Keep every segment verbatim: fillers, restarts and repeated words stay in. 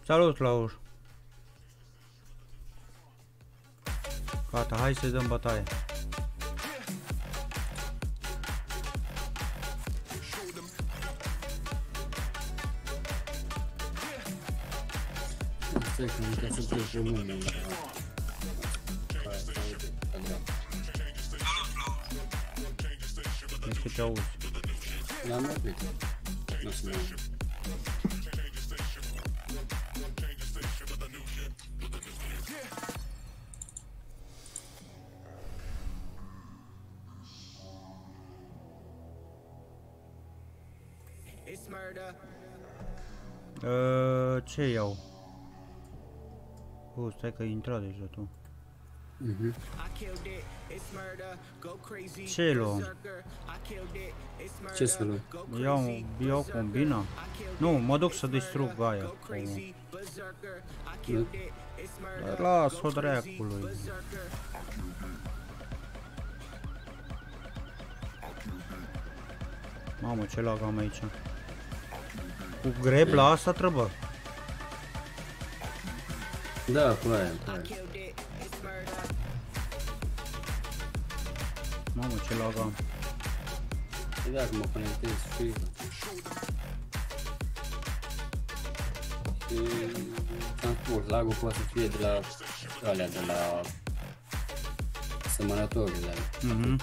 Salut, Laur. Gata, hai să-i dăm bătaie. Stai că nu trebuie să pleci românul. Nu știu ce auzi. L-am oprit. Nu se mai auzi. Uh, ce iau? Oh, stai că ai intrat deja tu. Mhm. Ce luăm? Ce să luăm? Iau, iau combina? Nu, mă duc să distrug aia. Las-o dracului. Mamă, ce lag am aici. Cu greb la asta trebuie. Da, cu aia, cu aia. Mamă, ce lag am. E da, că mă conectez și... Și... Am spus, lagul poate să fie de la... alea, de la... semănătorile alea. Mhm.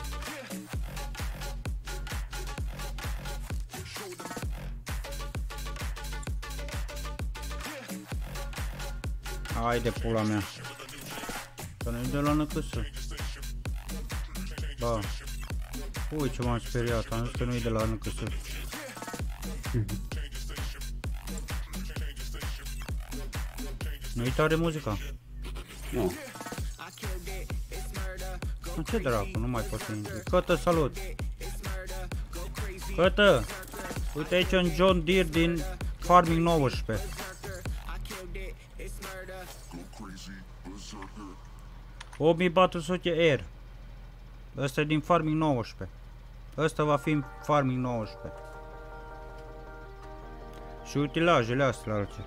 Hai de pula mea. Că nu-i de la năcăsă. Ba. Ui, ce m-am speriat, am zis că nu-i de la năcăsă. Nu-i tare muzica? Nu. Ce dracu, nu mai pot să intri. Cătă, salut! Cătă! Uite aici un John Deere din Farming nouăsprezece. opt mii patru sute Air. Ăsta e din Farming nouăsprezece. Ăsta va fi în Farming nouăsprezece. Și utilajele astea alții.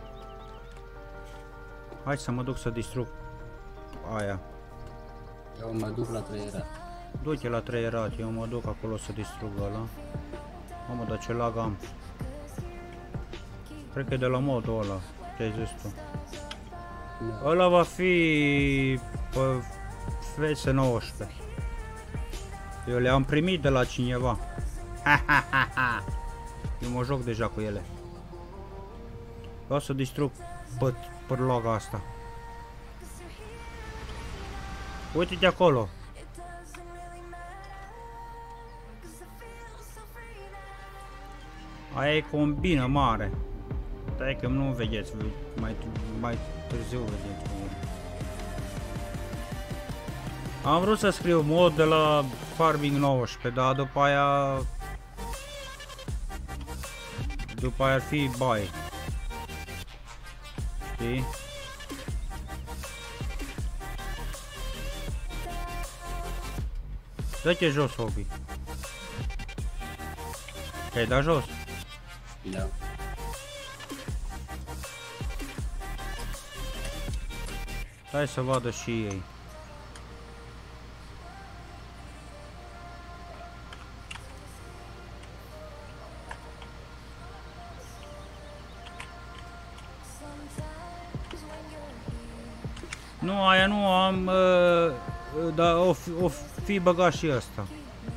Hai să mă duc să distrug aia. Eu mă duc la trăierat. Du-te la trăierat, eu mă duc acolo să distrug ăla. Mamă, dar ce lag am. Cred că e de la modul ăla, ce ai zis tu. Da. Ăla va fi pe F S nouăsprezece. Eu le-am primit de la cineva. Eu mă joc deja cu ele. Vreau să distrug pe, pe loga asta. Uite-te acolo. Aia e combină mare. Stai că nu vedeți, mai, mai târziu vedeți. Am vrut să scriu mod de la Farming nouăsprezece, dar după aia... După aia ar fi bai. Știi? Dă-te jos, Hobby. Te-ai dat jos? Da. Hai să vadă și ei. Nu, aia nu am, uh, dar o fi, o fi băgat și ăsta.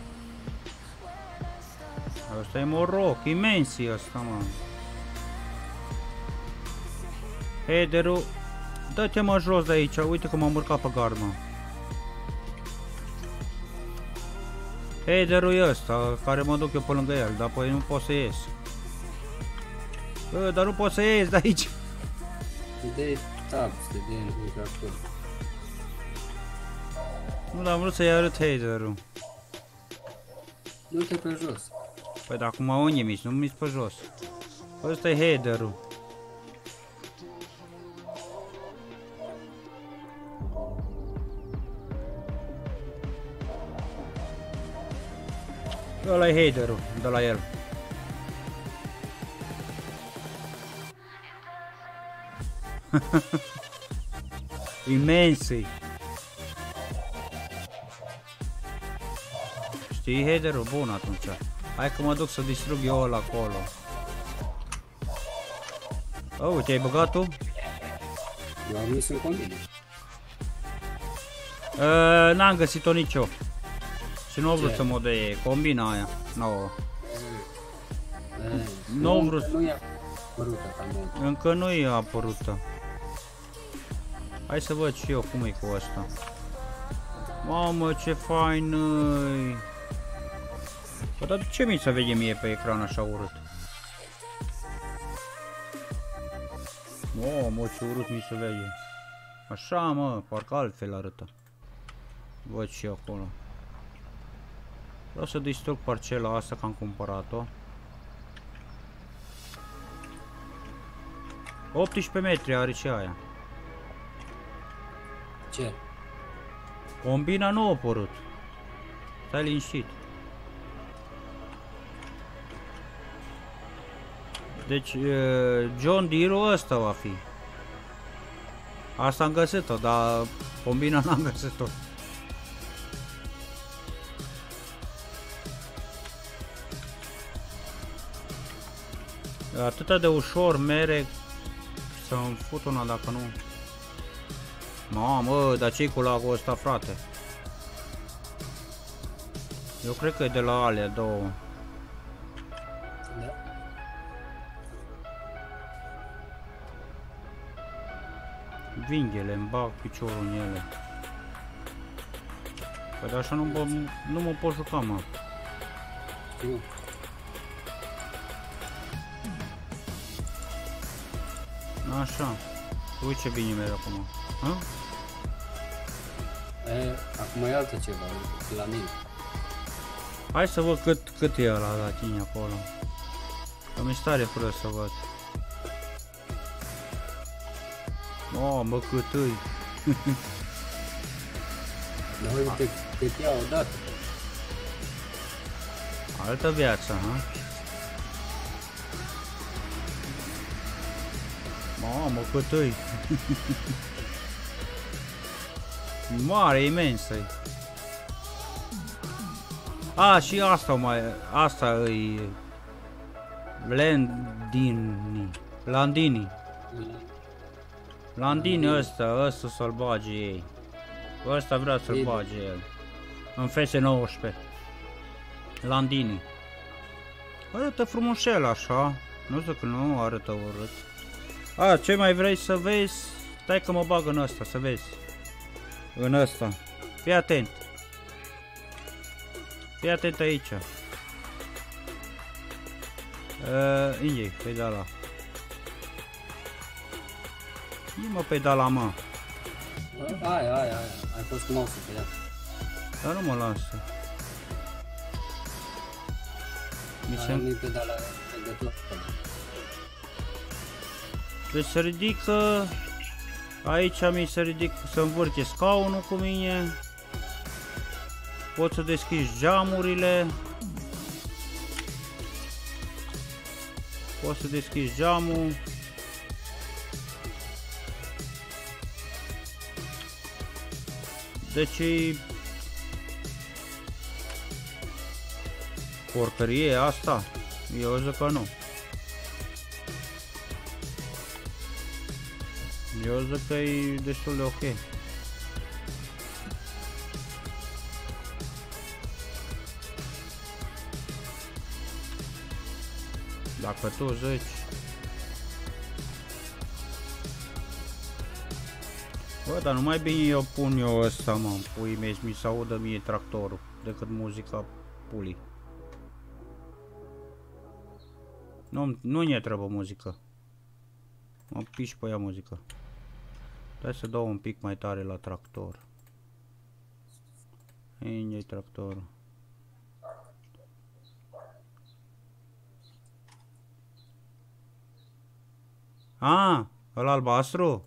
Ăsta e moroc, imensii ăsta, mă. Header-ul, dă-te mă jos de aici, uite cum am urcat pe gard, mă. Header-ul e ăsta, care mă duc eu pe lângă el, dar apoi nu pot să ies. Bă, dar nu pot să ies de aici. De tab, de din acolo. Nu, dar am vrut să-i arăt header-ul. Nu te pe jos. Păi, dar acum unde mi-s? Nu mi-s pe jos. Ăsta e header-ul. Ăla e header-ul de la el. Imensii. Știi headerul? Bun atunci. Hai că mă duc să distrug eu ăla acolo. Oh, te-ai băgat tu? Eu am mis în combine. Uh, N-am găsit-o nici eu. Și nu au vrut să mă dea combina aia nouă. Nu au vrut. Nu i-a apărută ca mult. Încă nu i-a apărută. Hai să văd și eu cum e cu asta. Mamă, ce fain -i. Bă, dar de ce mi se vede mie pe ecran așa urât? Mamă, ce urât mi se vede. Așa, mă, parcă altfel arătă. Văd și eu acolo. Vreau să distrug parcela asta că am cumpărat-o. optsprezece metri are și aia. Ce? Combina nu a apărut. Stai liniștit. Deci John Deere-ul ăsta va fi. Asta am găsit-o, dar combina n-am găsit-o. Atâta de ușor mere să-mi fut una dacă nu. Mamă, dar ce-i cu lagul ăsta, frate? Eu cred că e de la alea două. Da. Vinghele, îmi bag piciorul în ele. Păi de așa nu, bă, nu mă pot juca, mă. Știu. Așa. Uite ce bine merg acum. Ha? E, acum e altă ceva, la mine. Hai să văd cât, cât e ăla la tine acolo. Că mi-e stare fără să văd. Oh, mă, cât îi. Dar uite, te ia odată. Altă viață, ha? Mamă, cât îi. Mare, imensă -i. A, și asta mai, asta îi Landini, Landini. Landini ăsta, ăsta să-l bage ei. Ăsta vrea să-l bage el. În F S nouăsprezece. Landini. Arătă frumușel așa. Nu zic că nu arătă urât. A, ce mai vrei să vezi? Stai că mă bag în ăsta, să vezi. În ăsta. Fii atent. Fii atent aici. Uh, Inge, pedala. Nu mă pedala, mă. Aia, aia, aia. Ai fost cu mouse-ul pe ea. Dar nu mă lasă. Mi se... Nu-i pedala de tot. Deci se ridică. Aici mi se ridică să învârte scaunul cu mine. Pot să deschizi geamurile. Pot să deschizi geamul. Deci e porcărie asta? Eu zic că nu. Eu zic că e destul de ok. Dacă tu zici. Bă, dar nu mai bine eu pun eu ăsta, mă, în puii mei, mi se audă mie tractorul, decât muzica pulii. Nu, nu ne trebuie muzică. Mă piși pe ea muzică. Hai să dau un pic mai tare la tractor. Unde-i tractorul? Ah, ăla albastru?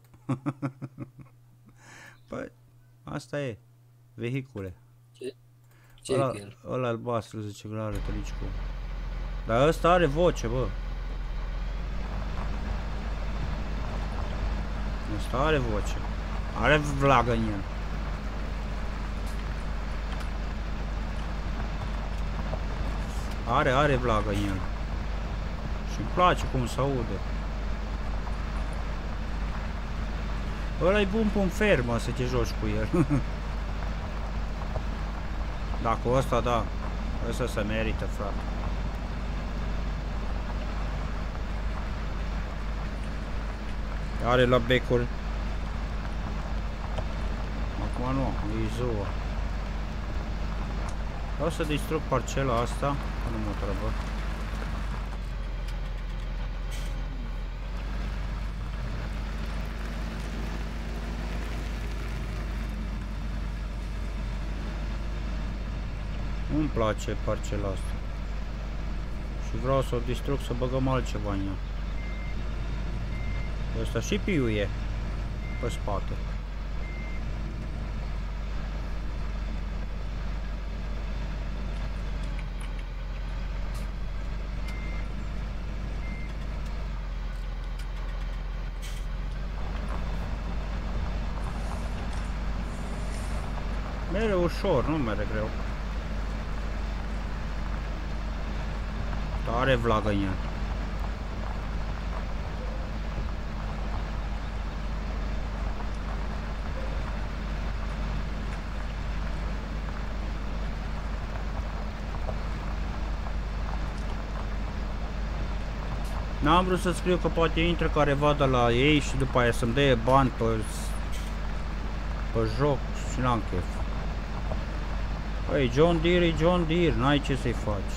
Păi, asta e. Vehicule. Ce? Ce Ăla, e el? ăla albastru, zice că are tălicicu. Dar ăsta are voce, bă. Ăsta are voce. Are vlagă în el. Are, are vlagă în el. Și-mi place cum se aude. Ăla-i bun pe-n fermă să te joci cu el. Dacă ăsta, da. Ăsta se merită, frate. Are la becuri. Acum nu, e ziua. O să distrug parcela asta, nu mă trebuie. Nu-mi place parcela asta. Și vreau să o distrug, să băgăm altceva în ea. Ăsta și piuie pe spate. Mere ușor, nu mere greu. Are vlagă în ea. N-am vrut să scriu că poate intră careva de la ei și după aia să-mi dea bani pe, pe joc și n-am chef. Păi, John Deere e John Deere, n-ai ce să-i faci.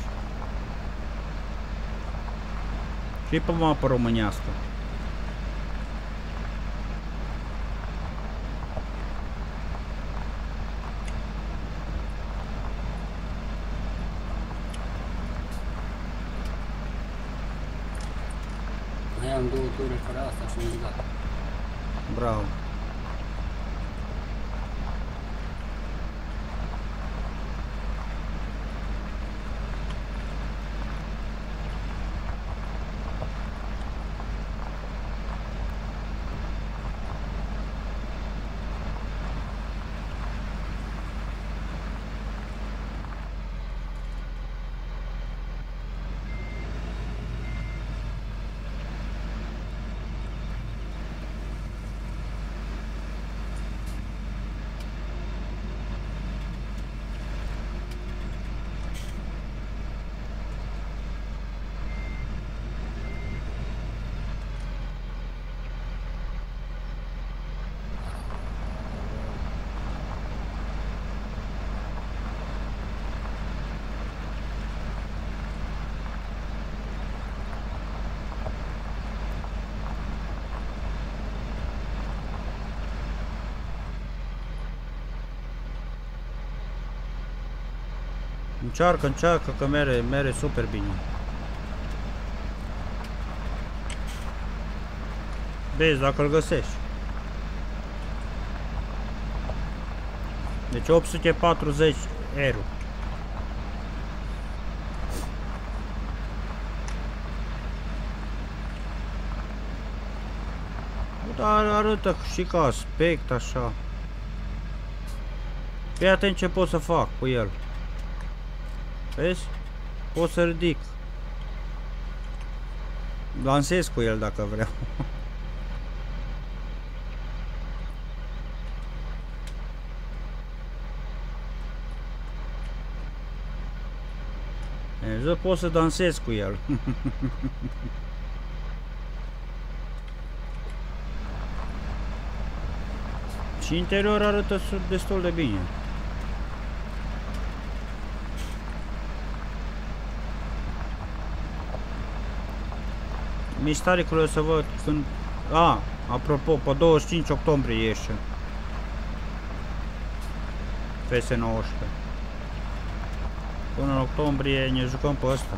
Și pe mapă românească. Mai am două ture fără asta și nu gata. Bravo. Încearcă, încearcă că mere, mere super bine. Vezi dacă îl găsești. Deci opt sute patruzeci euro. Dar arătă și ca aspect așa. Fii atent ce pot să fac cu el. Vezi? Pot să ridic. Lansez cu el dacă vreau. Deci pot să dansez cu el. Și interior arată destul de bine. Mi-e tare curios să văd când... A, apropo, pe douăzeci și cinci octombrie ieși F S nouăsprezece. Până în octombrie ne jucăm pe ăsta.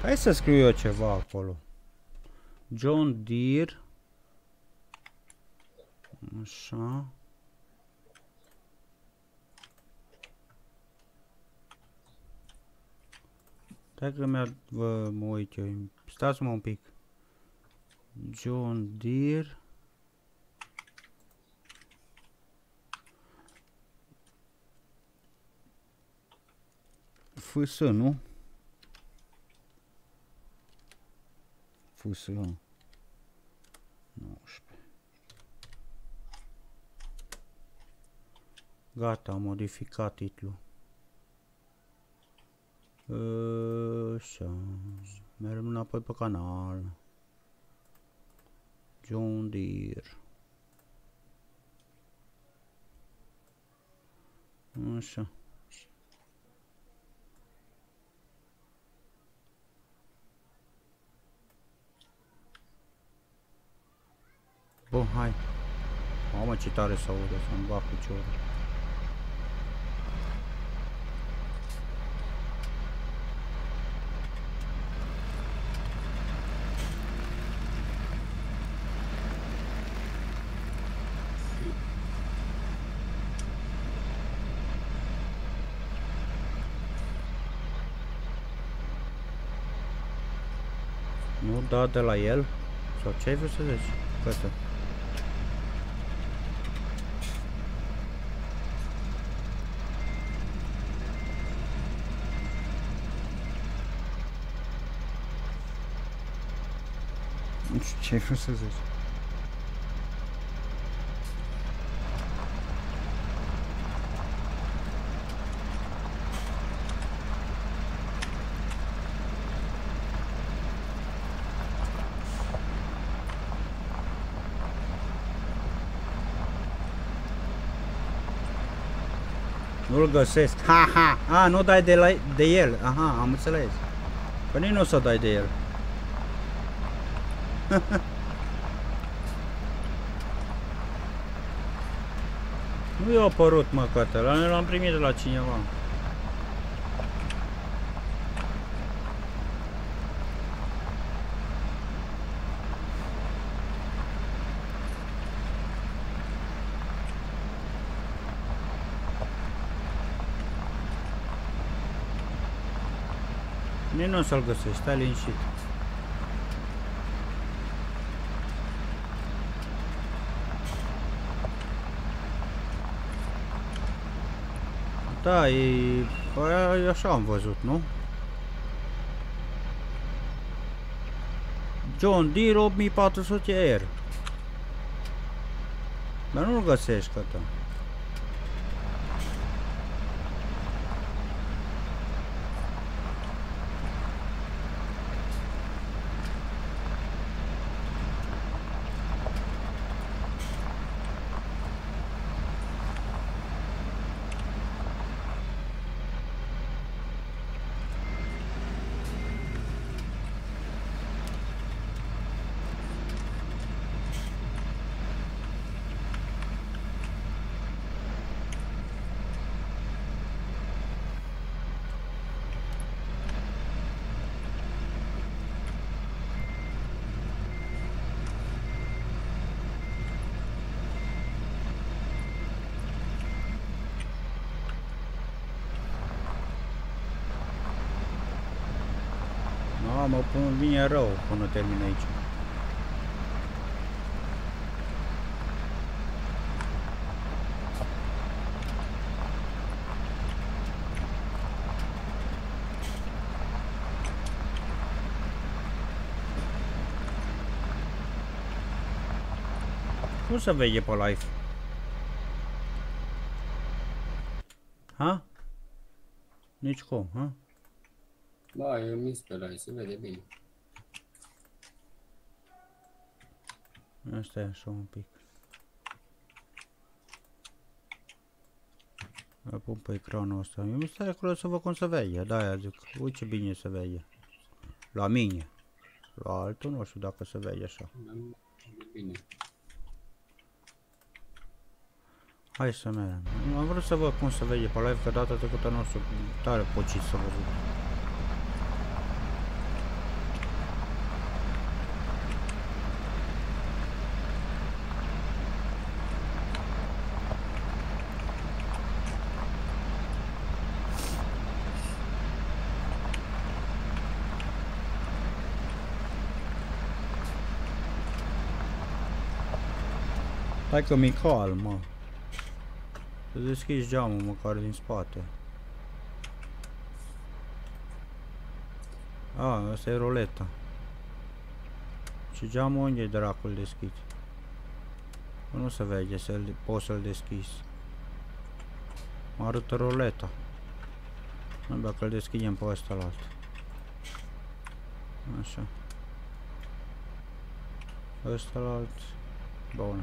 Hai să scriu eu ceva acolo. John Deere. Așa. Stai că mi-a... mă uit eu. Stați-mă un pic. John Deere. F S, nu? F S, nouăsprezece. Gata, am modificat titlul. Așa. Mergem înapoi pe canal. John Deere. Așa. Bun, hai. Mamă, ce tare se aude, să-mi bag piciorul. Nu da de la el? Sau ce ai vrut să zici? Gata. Nu știu ce ai vrut să zici. Nu-l găsesc. Ha, ha. A, nu dai de, la, de el. Aha, am înțeles. Că nici nu o să dai de el. Nu i-a apărut, mă, că l-am primit de la cineva. Nici nu o să-l găsești, stai liniștit. Da, e... Păi, așa am văzut, nu? John Deere opt mii patru sute R. Dar nu-l găsești, cătă. Mă pun, vine rău până termin aici. Cum se vede pe live? Ha? Nici cum, ha? Da, eu mis pe live, se vede bine. Asta e așa un pic. Îl pun pe ecranul ăsta. Eu mi stai acolo să văd cum se vede. De-aia zic, uite ce bine se vede. La mine. La altul nu știu dacă se vede așa. Bine. Hai să mergem. Am vrut să văd cum se vede pe live, că data trecută nu știu tare pocit să văzut. Stai că mi-e calm, mă. Să deschizi geamul măcar din spate. A, asta e roleta. Și geamul unde e dracul deschis? Nu se vede, să poți să-l deschizi. Mă arătă roleta. Nu, dacă îl deschidem pe ăsta la alt. Așa. Ăsta la alt. Bun.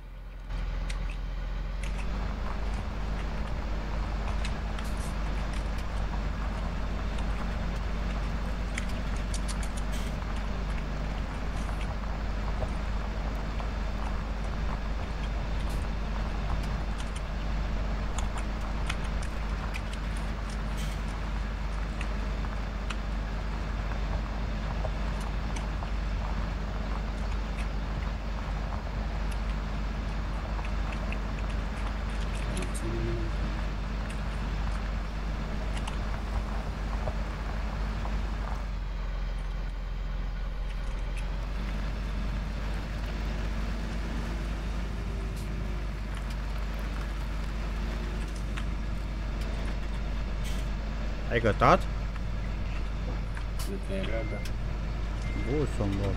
Ai gătat? Nu te-ai răbdat. Bun, să-mi bag.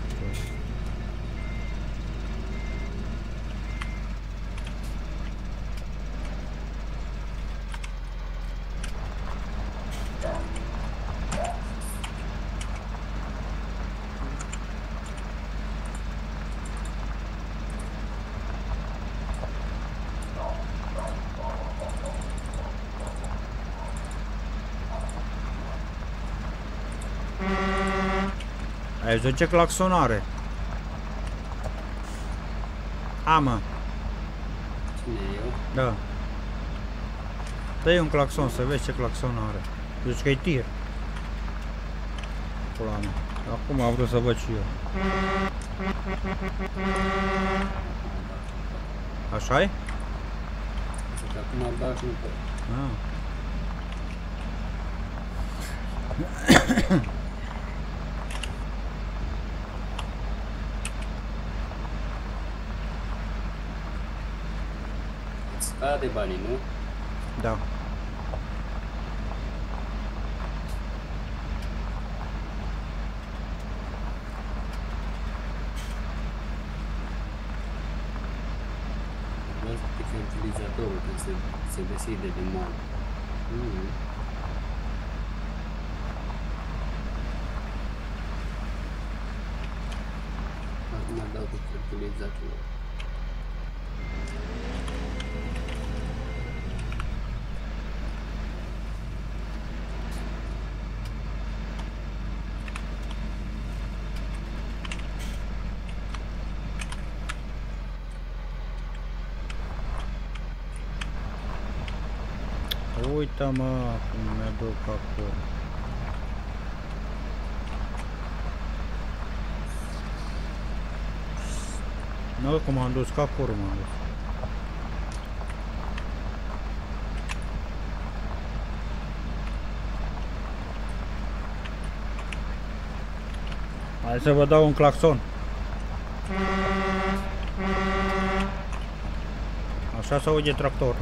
Ai văzut ce claxon are? A, mă. Cine eu? Da. Dă-i un claxon să vezi ce claxon are. Zici că e tir. Pula mea. Acum am vrut să văd și eu. Așa-i? Zic, acum bag nu pot. Ah. Scade banii, nu? Da. Vreau să pică utilizatorul când se, se deschide din mall. Mm. Acum dau pe utilizatorul. Uită-mă cum mi duc acolo. Nu, cum am dus, ca cură m-am dus. Hai să vă dau un claxon. Așa se aude tractor.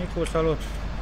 Nicu, salut!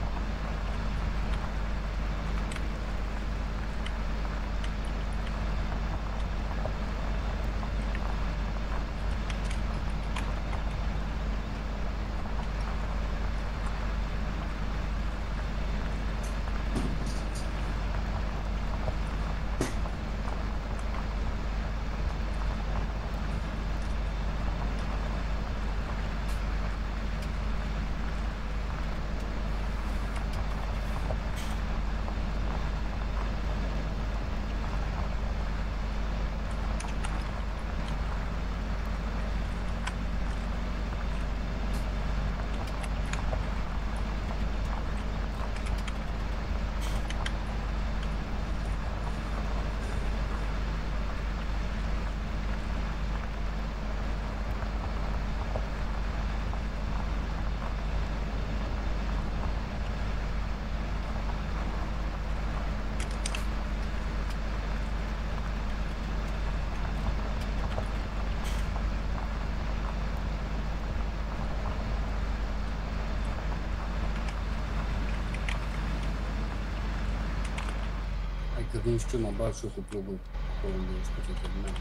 Că vin și eu, mă bag și eu cu plugul acolo unde ești pe terminat.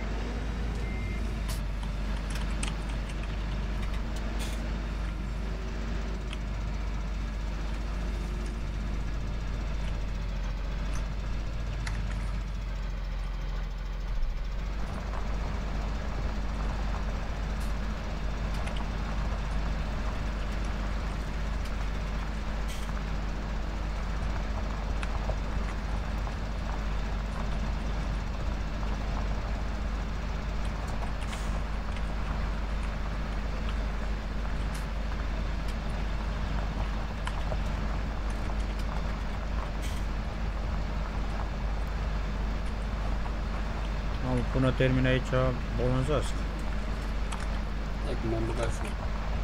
Până termin aici, bolonzească. Hai cum m-am băgat și eu.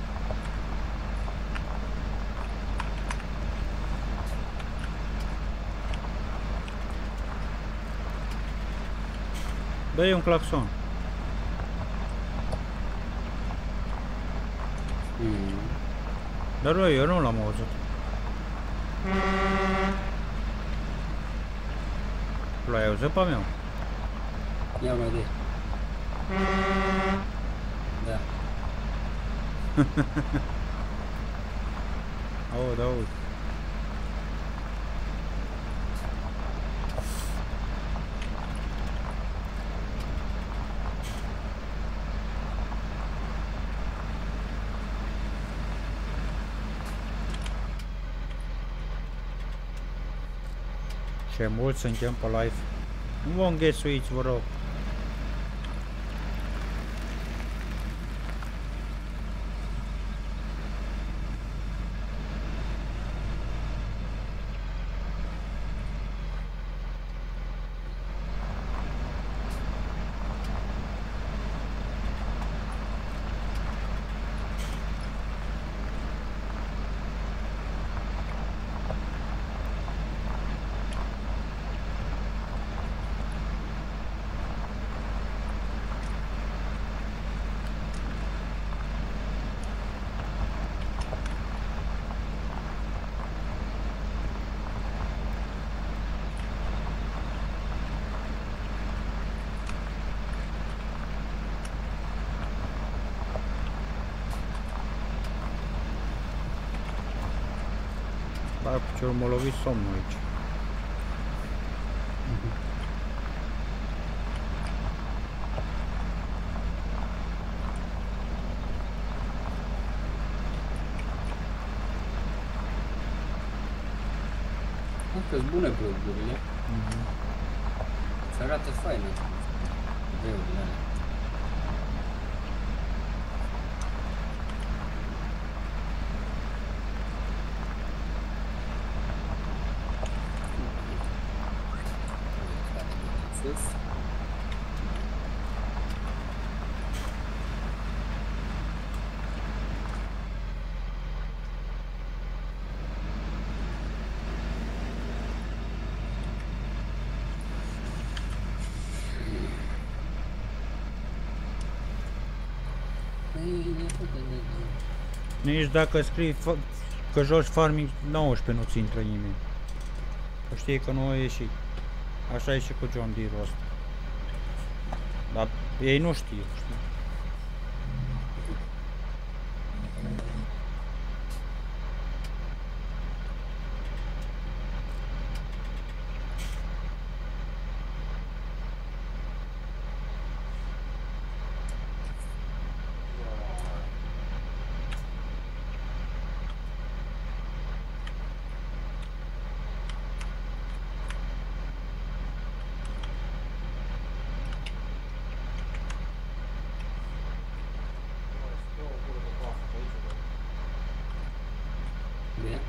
Dă-i un claxon. Mm. Dar eu, eu nu l-am auzit. L-ai auzit pe meu? Ia mai de. Da. Aud, aud. Ce mulți suntem pe live. Nu vă înghesuiți, vă rog. Dar ce m-a lovit somnul aici. Că-s bune blogurile. Și arată fain videourile alea. Sus. Nici dacă scrii că joci farming nouăsprezece nu-ți intră nimeni. Că știi că nu a ieșit. Așa e și cu John Deere-ul ăsta. Dar ei nu știu, știi? Bine.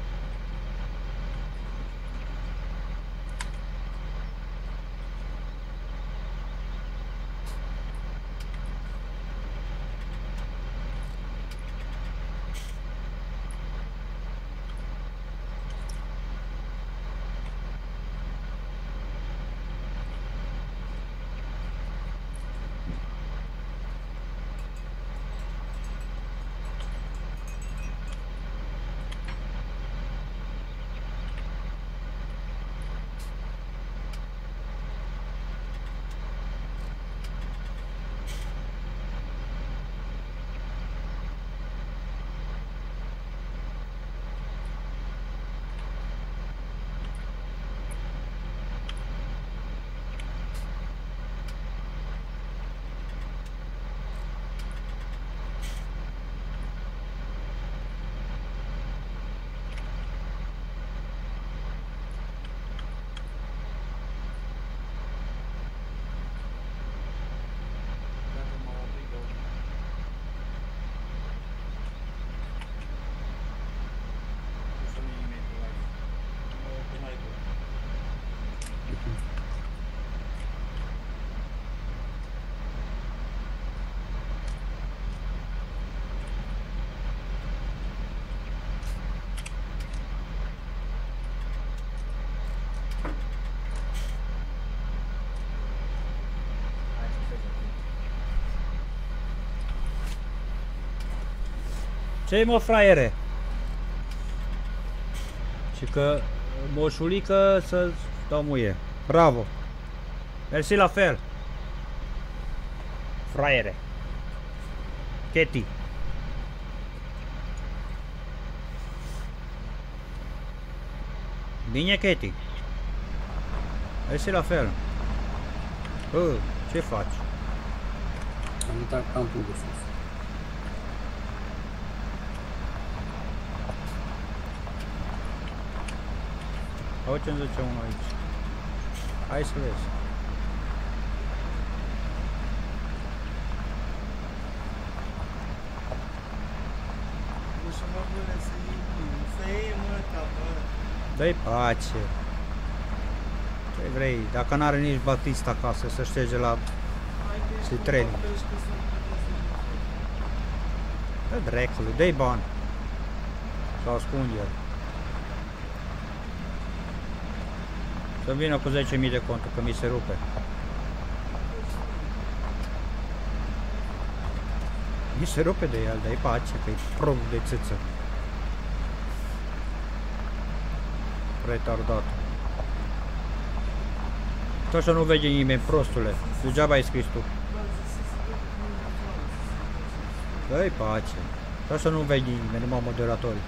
Ce-i mă, fraiere? Și că moșulică să dau muie. Bravo. Mersi la fel. Fraiere. Cheti. Bine, Cheti. Mersi la fel. Bă, ce faci? Am uitat campul de sus. Auzi ce-mi zice unul aici. Hai să vezi. Dă-i pace. Ce vrei? Dacă n-are nici Batista acasă, să șterge la Citreni. Dă drecului, dă-i bani. Sau ascunde el. Să vină cu zece mii de conturi, că mi se rupe. Mi se rupe de el, dar-i pace, că e prob de țâță. Retardat. Tot să nu vede nimeni, prostule. Degeaba ai scris tu. Dă-i pace. Tot să nu vede nimeni, numai moderatorii.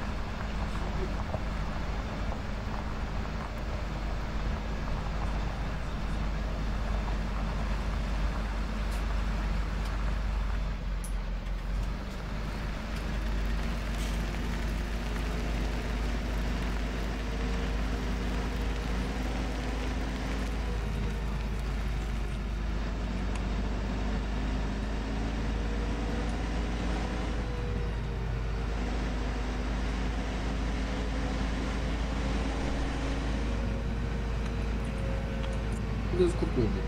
Du-ți cu public.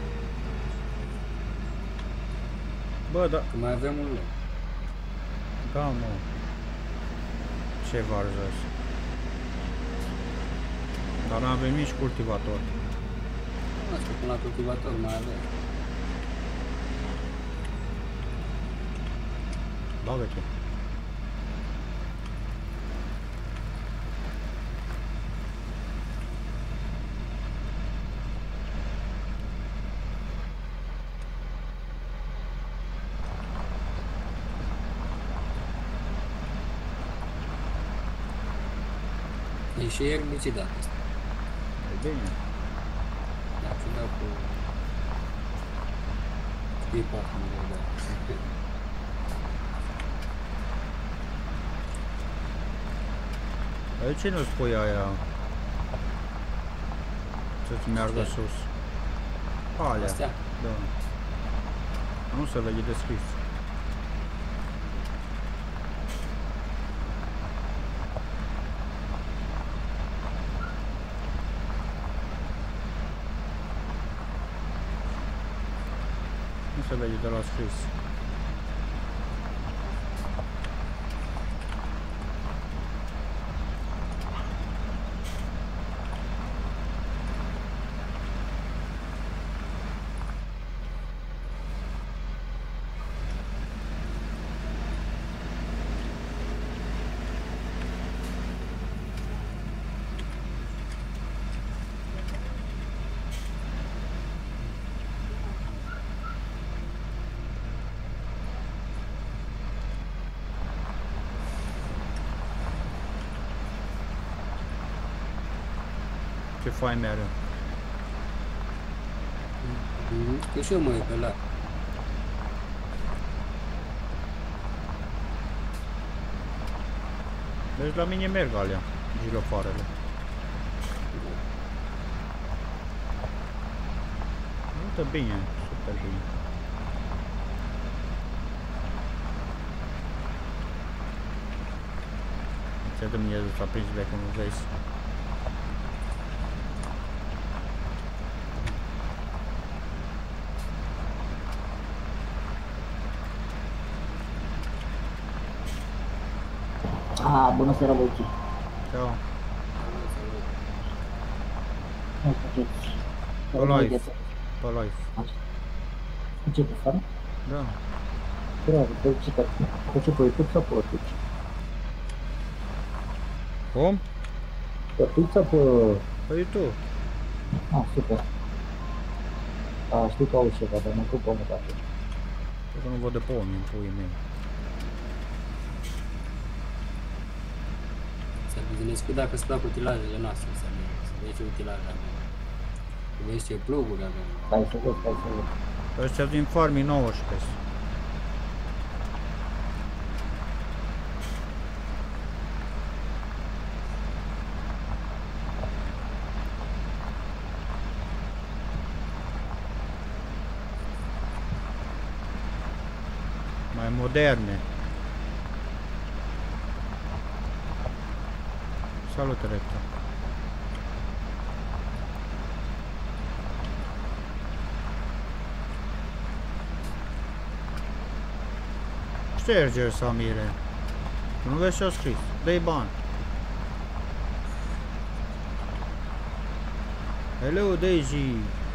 Bă, da. Că mai avem un loc. Da, mă. Ce varză ăsta? Dar n-avem nici cultivator. Asta până la cultivator mai avem. Bagă-te. E și erbicidat ăsta. E bine. Da, să dau cu... Știi patru mii, da. De ce nu spui aia? Să-ți meargă Astea? sus. Alea. Astea? Da. Nu se vede descris. Nu se vede de la scris. Ce fain mereu. Mhm. Că și eu mă uit pe la... Deci la mine merg alea, girofoarele. Uite bine, super bine. Ce Dumnezeu s-a prins de cum vezi. Ah, bună seara, băieții. Ceau. Cum faceți? Pe live. Pe live. Începe, fără? Da. Bravo, pe ce pe pe ce pe YouTube sau pe Twitch? Cum? Pe Twitch sau pe... Pe YouTube. Ah, super. A, știu că auzi ceva, dar nu cu pomul de atunci. Cred că nu văd de pe oameni, puii mei. Să ne spui dacă îți plac utilajele noastre, să ne să vezi ce utilaje avem. Să vezi ce pluguri avem. Stai să vezi, stai să vezi. Ăștia din Farming nouăsprezece. Mai moderne. Salut, Rector. Șterge-l, Samire. Nu vezi ce-a scris. Dă-i bani. Hello, Daisy.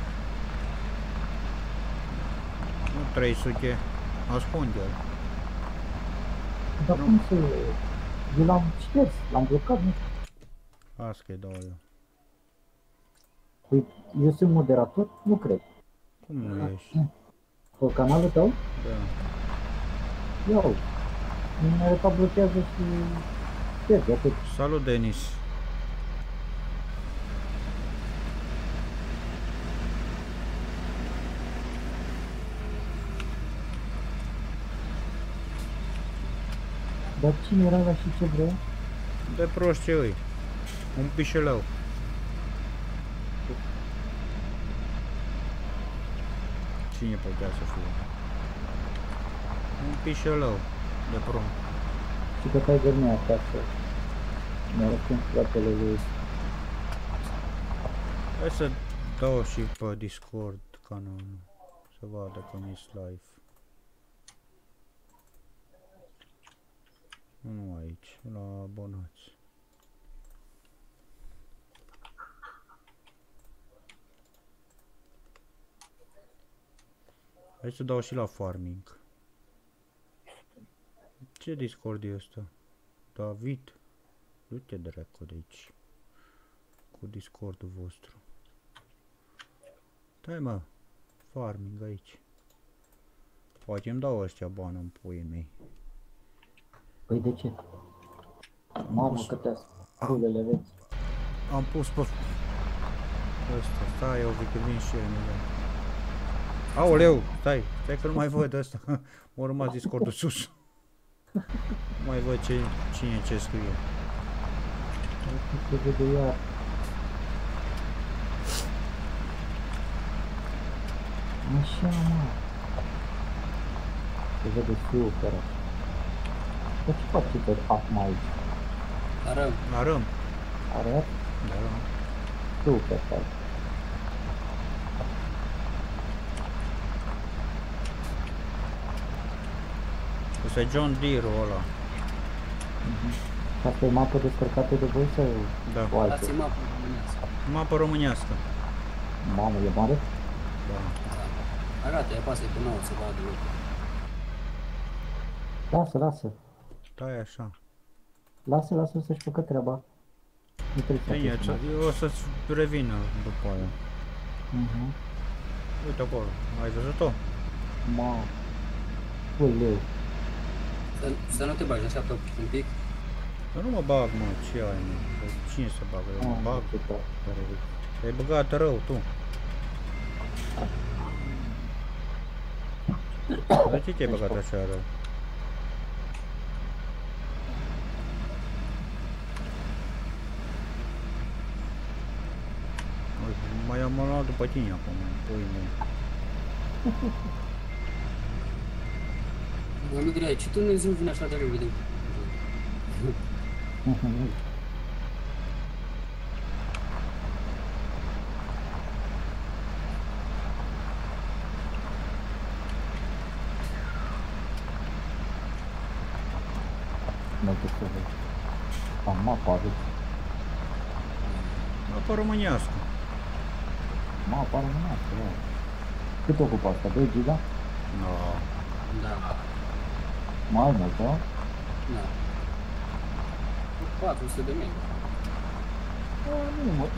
Nu trei sute. Ascunde-l. Dar cum să... Eu l-am șters, l-am blocat, nu știu. Asta că-i dau eu. Păi, eu sunt moderator? Nu cred. Cum nu ești? Pe canalul tău? Da. Ia uite. Mi arăta blochează și... șterge, atât. Salut, Denis. Dar cine era la și ce vrea? De proști îi. Un pișelău. Cine putea să fie? Un pișelău de prom. Și că Tiger nu e acasă. Mi-a răspuns fratele lui. Hai să dau și pe Discord canalul. Să vadă că mi-s live. Nu aici, la abonați. Hai să dau și la farming. Ce Discord e ăsta? David? Du-te dracu de aici. Cu Discordul vostru. Stai mă, farming aici. Poate îmi dau ăștia bani în puii mei. Păi de ce? Mamă, câte rulele vezi. am pus pe ăsta, stai, eu zic că vin și el imediat. Aoleu, stai, stai că nu mai văd ăsta, m-a rămas Discordul sus. Nu mai văd ce, cine ce scrie. Se vede iar. Așa, mă. Se vede super. Dar ce faci pe acum aici? Arăm. Arăm. Arăt? Da. Super, tare. Ăsta e John Deere-ul ăla. Asta e mapă descărcată de voi sau Da. o altă? Dați-i mapă românească. Mapă românească. Mamă, e mare? Da. Arată, apasă-i pe nouă să vadă lucruri. Lasă, lasă. Stai așa. Lasă, lasă să-și facă treaba. Nu trebuie să Bine, faci eu o să-ți revină după aia. Mhm. Uite acolo, ai văzut-o? Mamă. Uleu. Să, să nu te bagi așa pe un pic. Eu nu mă bag, mă, ce ai, mă? Că cine să bagă? Eu mă bag. Ce tare, tare. Te-ai băgat rău, tu. De ce te-ai băgat așa rău? Uite, mai am luat după tine acum, pui mei. Mă, Miguel, ce Dumnezeu vine așa de repede? Nu te să vezi. Am mapa aveți. Apă românească. Mapa românească, ia. Cât ocupă asta? doi giga? No. Da, Mai mult, da? da. patru sute de mega. Nu mă.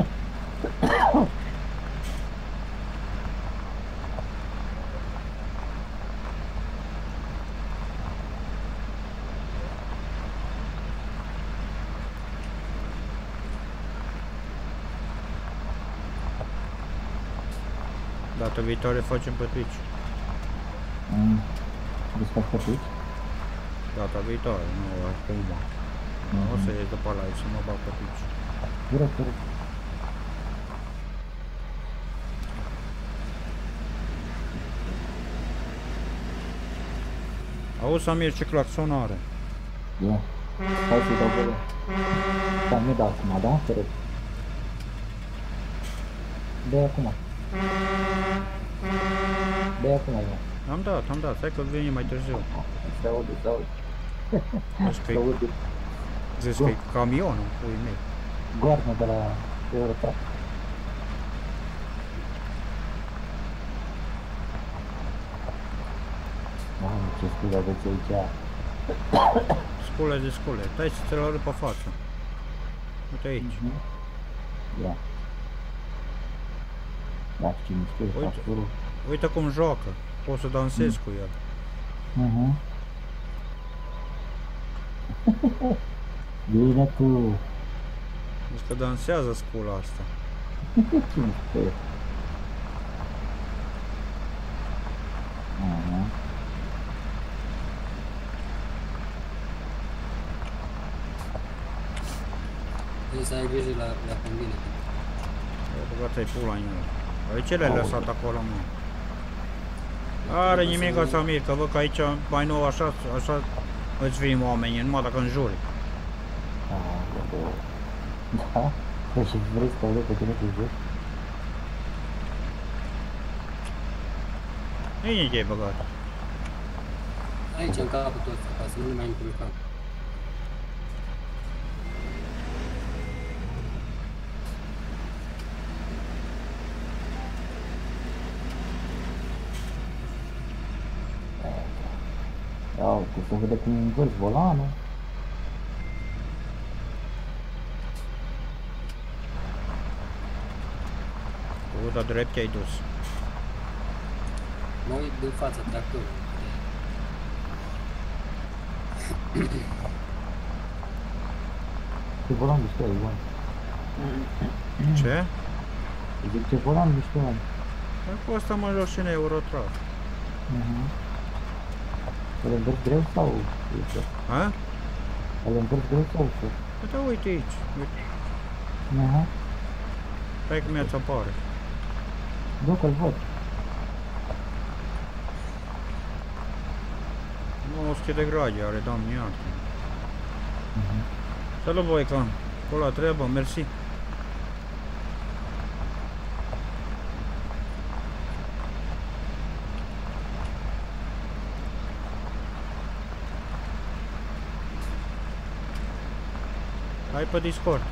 Data viitoare facem pe Twitch. Mm. Desfaci pe Twitch? Data viitoare, nu acum. O să ies după live să mă bag pe Twitch. Direct, direct. Auzi, Samir, ce claxon are? Ia. Hai să-i dau băle. Stai, nu dau acum, da? Te rog. Dă-i acum. Dă-i acum, da. Am dat, am dat, stai că vine mai târziu. Se aude, se aude. Zici că Se e, aude. zici că e camionul, pui mei. Goarnă de la Eurotrack. Mamă, ce scule aveți aici. Scule de scule, stai să ți-l arăt pe față. Uite aici. Ia. Ia, ce mișto e Uite. tractorul. Uite cum joacă, poți să dansezi cu el. Mhm. Bine tu. Zici că dansează scula asta. Ce mișto e. Mhm. Trebuie să ai grijă la, la combine. Ai băgat ai pula în el. Ai ce le-ai lăsat acolo, mă? Are nimic, Samir, că văd că aici mai nou așa, așa îți vin oamenii, numai dacă înjuri. Da? Păi și vrei să te pe tine pe jos? Cine te-ai băgat? Aici, în capul tot, ca să nu ne mai încurcăm. Ia uite, se vede cum învârți volanul. Tu, dar drept te-ai dus. Mă uit din fața tractorului. Ce volan de ăsta e bun. Ce? Zic ce volan mișto am. Păi cu asta mă joc și în Eurotrack. Mhm. Îl învârți greu sau ușor? A? Îl învârți greu sau ușor? Uite, uite aici. Uite. Aha. Stai că mi-ați apare. Nu, că-l văd. nouă sute de grade are, doamne iartă. Mhm. Salut, Boica. Acolo la treabă, mersi. Hai pe Discord.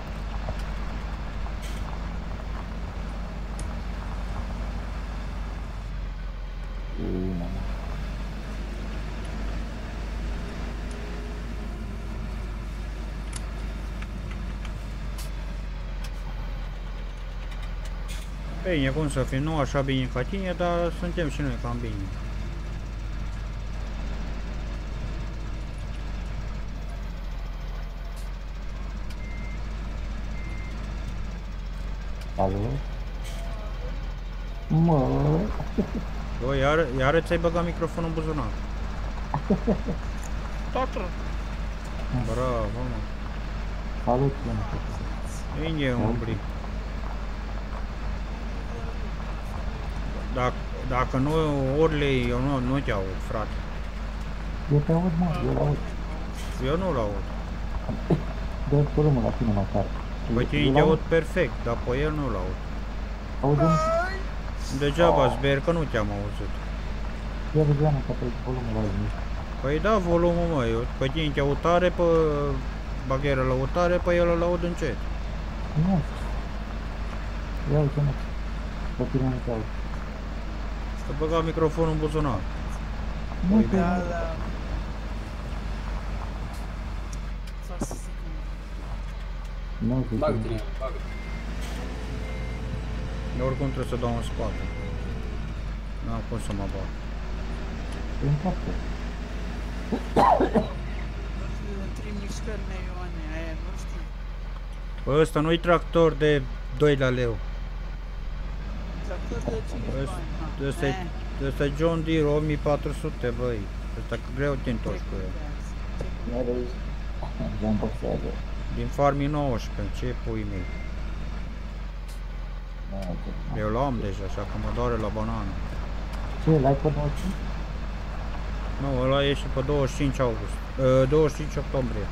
Bine. Bine, cum să fie, nu așa bine ca tine, dar suntem și noi cam bine. Alo? Mă. Bă, iar, iar ți-ai băgat microfonul în buzunar. Tată, Bravo, mă. Salut, Ion. Unde e umbri? Dacă, dacă nu Orley, eu nu, nu te aud, frate. Eu te aud, mă, eu aud. Eu nu-l aud. Dă volumul la tine măcar. Pe tine te aud perfect, dar pe el nu-l aud. Auzim? Degeaba sper că nu te-am auzit. Ia Viviana, că pe volumul la zi. Păi da, volumul mă, eu pe tine te aud tare, pe bagheră lăutare, pe el îl aud încet. Nu. Ia uite, mă. Pe tine nu te aud. Să băga microfonul în buzunar. Nu te da, aud. da. Fac să zic un- Nu te Bagă-te, aud. bagă. Eu oricum trebuie să dau în spate. N-am cum să mă bag. În capă. Trei mișcări neioane, aia nu știu. Bă, ăsta nu-i tractor de doi la leu. Tractor de cinci Ăsta- bani. ăsta e- Ăsta e John Deere o mie patru sute, băi. Ăsta greu te întorci cu el. Ia vezi. Jean boxează. Din Farmii nouăsprezece, ce pui mei? Eu l-am deja, așa că mă doare la banană. Ce, l-ai pe nouăzeci și cinci? Nu, ăla e și pe douăzeci și cinci august. Uh, douăzeci și cinci octombrie.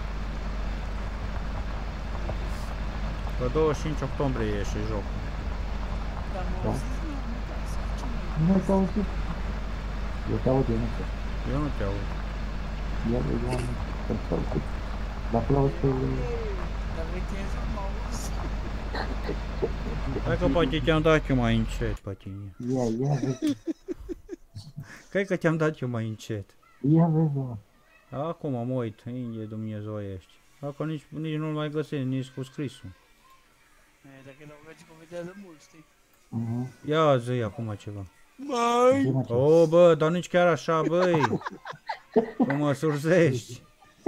Pe douăzeci și cinci octombrie ieși jocul. Dar mă Da. auziți? Nu, nu, da, să facem noi. Nu te auzit. Eu te aud, eu nu știu. Eu nu te aud. Ia vezi, eu am să-l cu. Dacă l-auzi pe... Dar uite, eu mă auzi. Hai că poate te-am dat eu mai încet pe tine. Ia, ia vezi. Cred că te-am dat eu mai încet. Ia vezi, mă. Acum mă uit, unde Dumnezeu ești. Acum nici, nici nu-l mai găsesc, nici cu scrisul. E, Dacă l-au găsit, convedează mult, știi? Mhm. Ia zi acum ceva. Mai! Zi-mă ce. O, bă, dar nici chiar așa, băi. Cum mă surzești.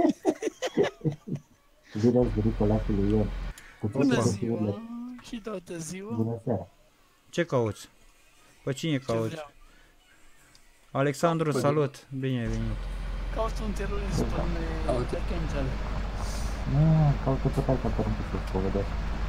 Bine ați venit pe lacul lui Ion. Cu toate Bună răspunsurile. ziua! Și toată ziua! Bună seara. Ce cauți? Pe cine Ce cauți? vreau? Alexandru, Păi- salut! Bine ai venit. Caut un terorist pe Caute. Black Angel. Nu, caută pe alta părinte să-ți povedesc.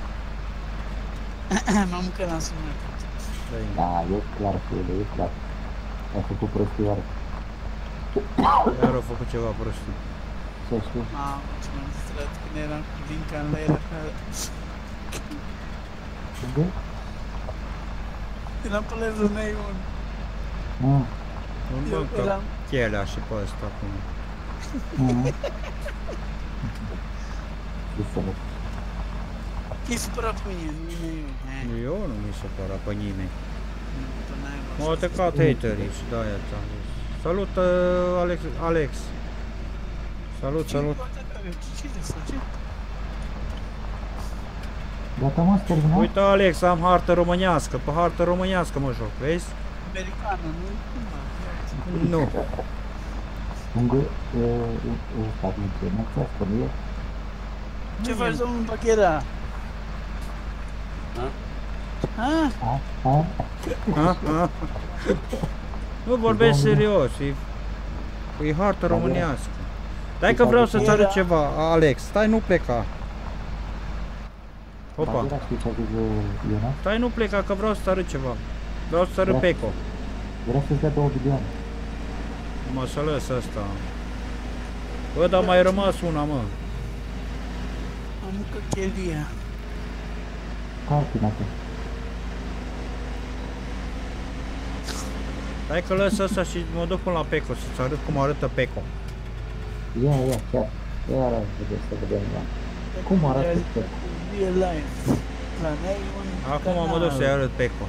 M-am că n-am sunat. Bine. Da, e clar, fiule, e clar. Ai făcut prostii oare. Iar au făcut ceva prostii. Să știu. Mamă, ce m-am distrat când eram cu Linca în la el. Unde? Eram pe level Neion. Ah, Un Eu bă, eram... chelea și pe ăsta acum. ah. Înțeleg. E supărat pe mine, nu e Neion. Eh, Eu nu mi se părea pe nimeni. pe naiba. M-au atacat haterii și de-aia ți-am zis. Salut, uh, Alex, Alex. Salut, Cine salut. m-a atacat? Cine sau ce? Gata, mă, ați terminat? Uite, Alex, am hartă românească. Pe hartă românească mă joc, vezi? Americană, nu? Cum mă? Nu. Unde? E, e, stat, nu ce, nu ți-a spune. Ce faci, domnul Bachera? Ha? Ah, A? A? Ha? Ha? Nu vorbesc serios, e, e hartă românească. Dai că vreau să-ți arăt ceva, Alex, stai, nu pleca. Opa, Bagheera, știi ce a zis Ionas? stai, nu pleca, că vreau să-ți arăt ceva. Vreau să-ți arăt Peco. Vrea să-ți dea două bilioane. Mă, să lăs asta. Bă, dar mai rămas una, mă. am încă chelia. Calcinată. Hai că lăs asta și mă duc până la Peco, să-ți arăt cum arătă Peco. Ia, ia, chiar. Ia, vedem, să vedem, da. Cum arată Peco? Real life. La noi un Acum mă duc să-i arăt Peco.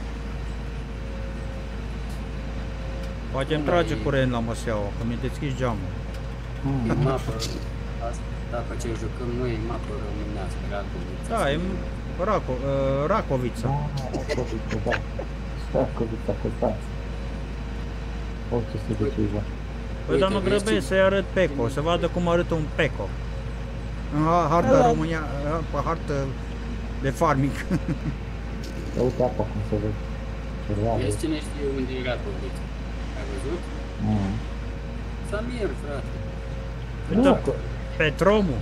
Poate îmi trage curent la măseaua, că mi-e deschis geamul. E mapă, asta, dacă ce jucăm noi, e mapă românească, Racovița. Da, e Raco, uh, Racovița. Da, Racovița, da. Racovița, Constanța. Orice se duce, Ivan. Păi, dar mă grăbesc să-i arăt Peco, să vadă cum arătă un Peco. În ha- harta România, pe hartă de farming. Ia uite apa cum se vede. Ce reală. Vezi cine știe unde e Racovița? Ai văzut? Mm. Samir, frate. Uite, Petromu,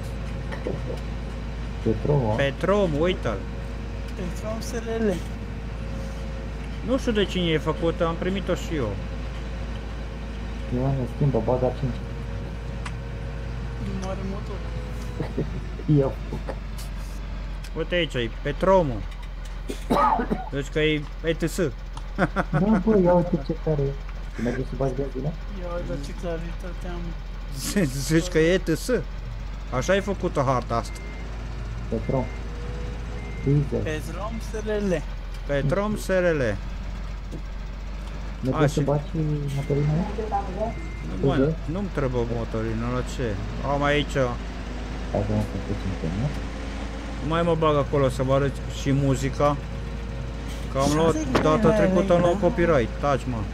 Petrova. Petromu, uite-l. Pentru S R L. Nu știu de cine e făcută, am primit-o și eu. Ioane schimbă, baga cinci. Nu are motor. Ia foc. Uite aici, e Petromu. Deci că e E T S. Da, bă, ia uite ce tare e. Tu mergi să bagi benzină? Ia uite ce claritate am. Zici că e E T S? Așa e făcută harta asta. Petrom. Diesel. Petrom S R L. Petrom S R L. Mergi A, să și- bagi motorină? Nu mai, nu-mi trebuie motorină, la ce? Am aici, Hai să mă fac puțin pe mine. mai mă bag acolo să vă arăt și muzica. Că am luat, data trecută am luat copyright, taci mă.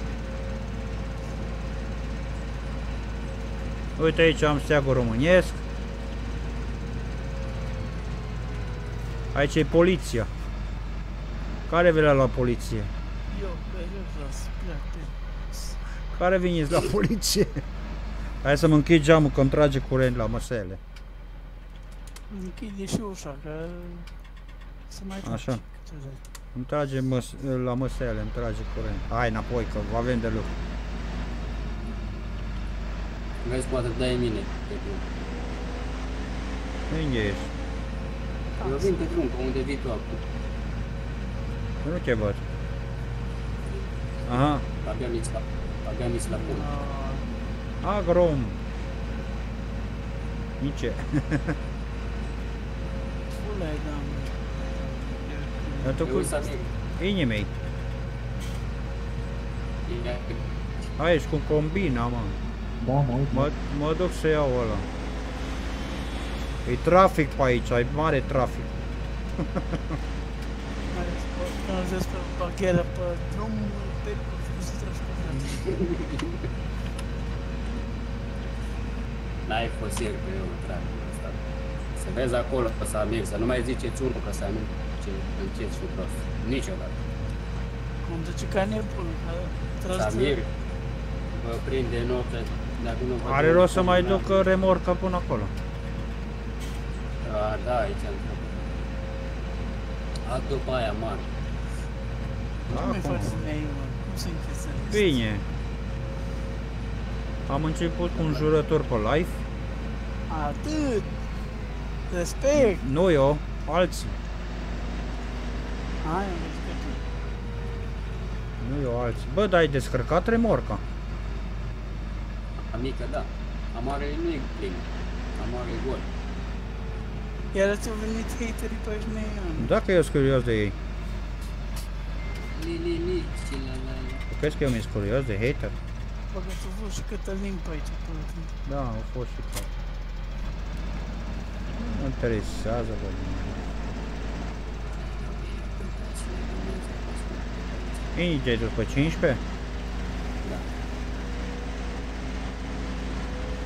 Uite aici am steagul românesc. Aici e poliția. Care vine la poliție? Eu, pe jos, plate. Care veniți la poliție? Hai să mă închid geamul că îmi trage curent la măsele. Închide și ușa, că să mai treci. Așa. Ce zici? Îmi trage măs la măsele, îmi trage curent. Hai înapoi că avem de lucru. Vezi, poate dai mine pe drum. Unde ești? Eu vin pe drum, pe unde vii tu acum. Nu te văd. Aha, Abia mici la, abia mici la pun. Ah, agrom. Nici. Fulai, doamne. Dar tu Eu cu Samir, inimii. e Hai, ești cu combina, mă. Da, mă uit. Mă, mă duc să iau ăla. E trafic pe aici, e mare trafic. Mai când zis pe bagheră pe drum, pe cum să treci pe viață. N-ai fost ieri pe eu traficul ăsta. Să vezi acolo pe Samir, să nu mai ziceți unul că Samir ce încet și prost. Niciodată. Cum zice ca nebun, că tragi de- Samir vă prinde noapte, dacă nu vă... Are rost să mai duc remorca până acolo. A, da, aici am trecut. A, după aia mare. Nu mai faci mei, mă. Cum se închise? Bine. Am început cu un jurător pe live. Atât! Respect! Nu eu, alții. Hai, am văzut că tu. Nu eu, alții. Bă, dar ai descărcat remorca. A mică, da. A mare nu e plin. A mare e gol. Iar ți-au venit haterii pe aici mei, Dacă eu sunt curios de ei. Ni, ni, ni, cine la... Crezi că eu mi-s curios de hater? Băgă tu văd și Cătălin pe aici, pe tine. Da, au fost și ca. Nu mă interesează, bă. Ei, te-ai dus pe cincisprezece? Da.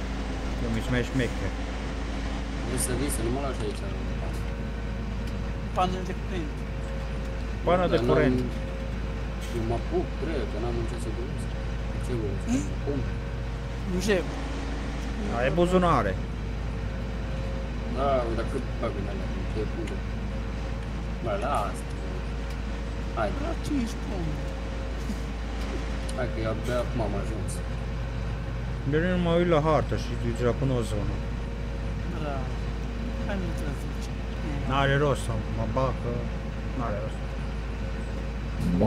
Eu mi-s mai șmecher. Vrei să vii, să nu mă lași aici. pană de curent. Pană de Dar curent. n-am- Nu mă apuc, cred că n-am în ce să gândesc. Ce gândesc? Cum? Nu știu. Ai buzunare. Da, dar cât bag în alea? Ce pune? Bă, lasă. Hai, La cinci pom. hai că eu abia acum am ajuns. De nu mă uit la hartă și deja cunosc zona. Bravo. Hai nu trebuie să duce. N-are rost să mă bag, că n-are rost. Da.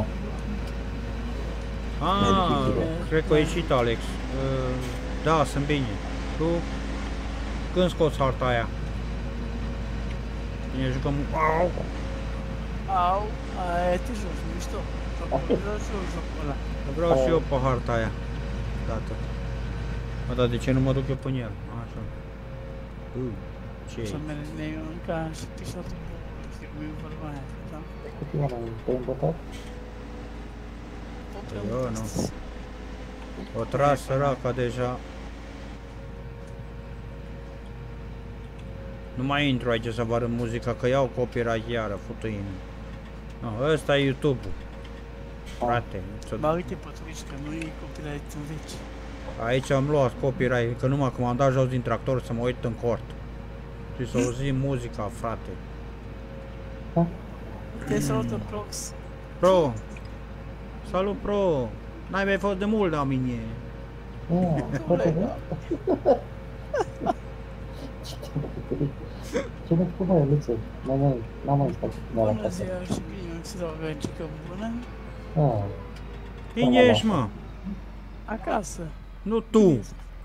Ah, cred că a ieșit Alex. Uh, Da, sunt bine. Tu când scoți harta aia? Ne jucăm... Au! Au, aia e te joci, mișto. Jocul joc și eu jocul ăla. Vreau și eu pe harta aia. Dată. Mă, dar de ce nu mă duc eu până el? Așa. Uh, ce Să merg ca și pișotul bun. Știi cum e vorba aia, da? Cu tine nu te-ai îmbătat? Eu nu. O tras săraca deja. Nu mai intru aici să vă arăt muzica, că iau copyright iară, futu-i. No, ăsta e YouTube-ul. Frate, Ba uite pe Twitch că nu e copyright în veci. aici am luat copyright, că numai că m-am dat jos din tractor să mă uit în cort. Și să auzim muzica, frate. Te salută Prox. Pro! Salut, Pro! N-ai mai fost de mult la mine. Nu, frate, nu? Ce ne spune, Luțe? N-am mai, n-am mai stat cu mine la Bună casă. ziua și bine, să dau gagică bună. Ah, Cine ești, mă? Acasă. Nu tu!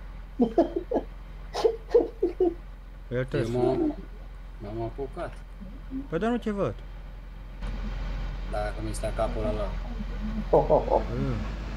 Eu Eu te m-am m-am apucat. Păi dar nu te văd. Dacă mi stă capul ăla. oh, oh, oh. Mm.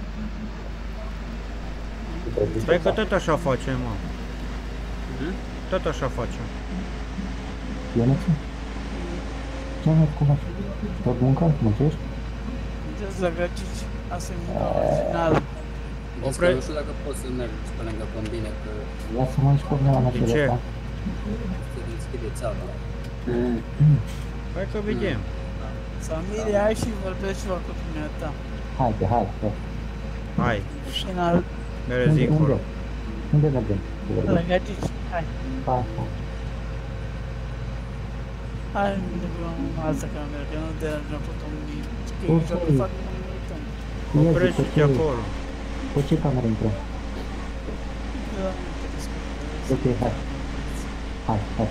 Trebuie Stai să că fac. tot așa facem, mă. Mhm. Tot așa facem. Ionuțu? Ce am mai făcut, mă? Tot munca? Muncești? Deci la gagici. Asta e munca originală. Vezi că Opre- nu știu dacă pot să merg pe lângă combine, că Lasă-mă aici pe mine la ce? nășele ăsta. se deschide țeava. Hai că vedem. Familia, hai și vorbești ceva cu dumneata. Haide, hai, hai. Hai, Final, merezi Unde, încolo. unde? Unde mergem? la gagici. Hai. Hai, hai. Hai, nu vreau altă cameră, că nu deranjăm pe domnii. Că Ok. e jocul fac cum ne uităm. Ia zi, Oprește-te pe ce- acolo. Pe ce cameră intrăm? Da, nu te descurcă. Ok, hai. Hai, hai.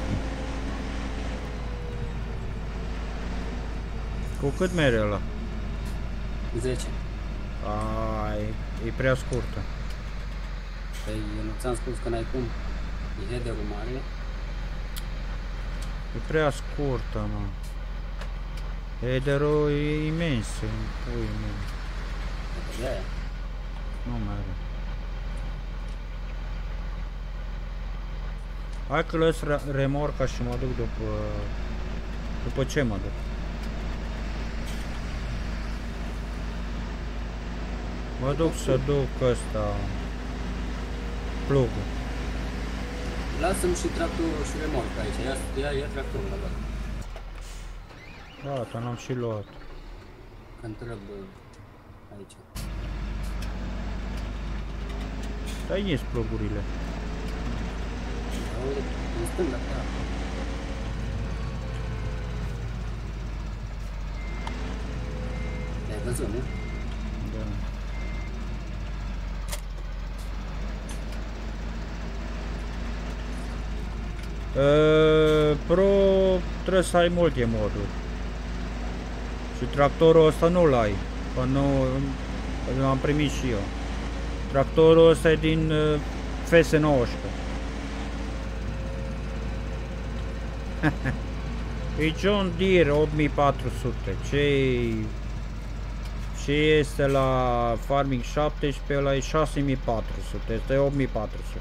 Cu cât mere ăla? zece. Ai, e prea scurtă. Păi eu nu ți-am spus că n-ai cum. E header-ul mare. E prea scurtă, mă. Header-ul e imens. Ui, mă. De aia. Nu merge. Hai că lăs re- remorca și mă duc după... După ce mă duc? Mă duc să duc ăsta... Plugul. Lasă-mi și tractorul și remorca aici. Ia, ia, ia tractorul ăla. Gata, n-am și luat. Că întreb aici. Dar ies plugurile. Aude, în stânga, da. Ai văzut, nu? Da. Uh, Pro trebuie să ai multe moduri. Și tractorul ăsta nu-l ai. Că nu l-am primit și eu. Tractorul ăsta e din uh, F S nouăsprezece. E John Deere opt mii patru sute. Ce ce este la Farming șaptesprezece, ăla e șase mii patru sute, este opt mii patru sute.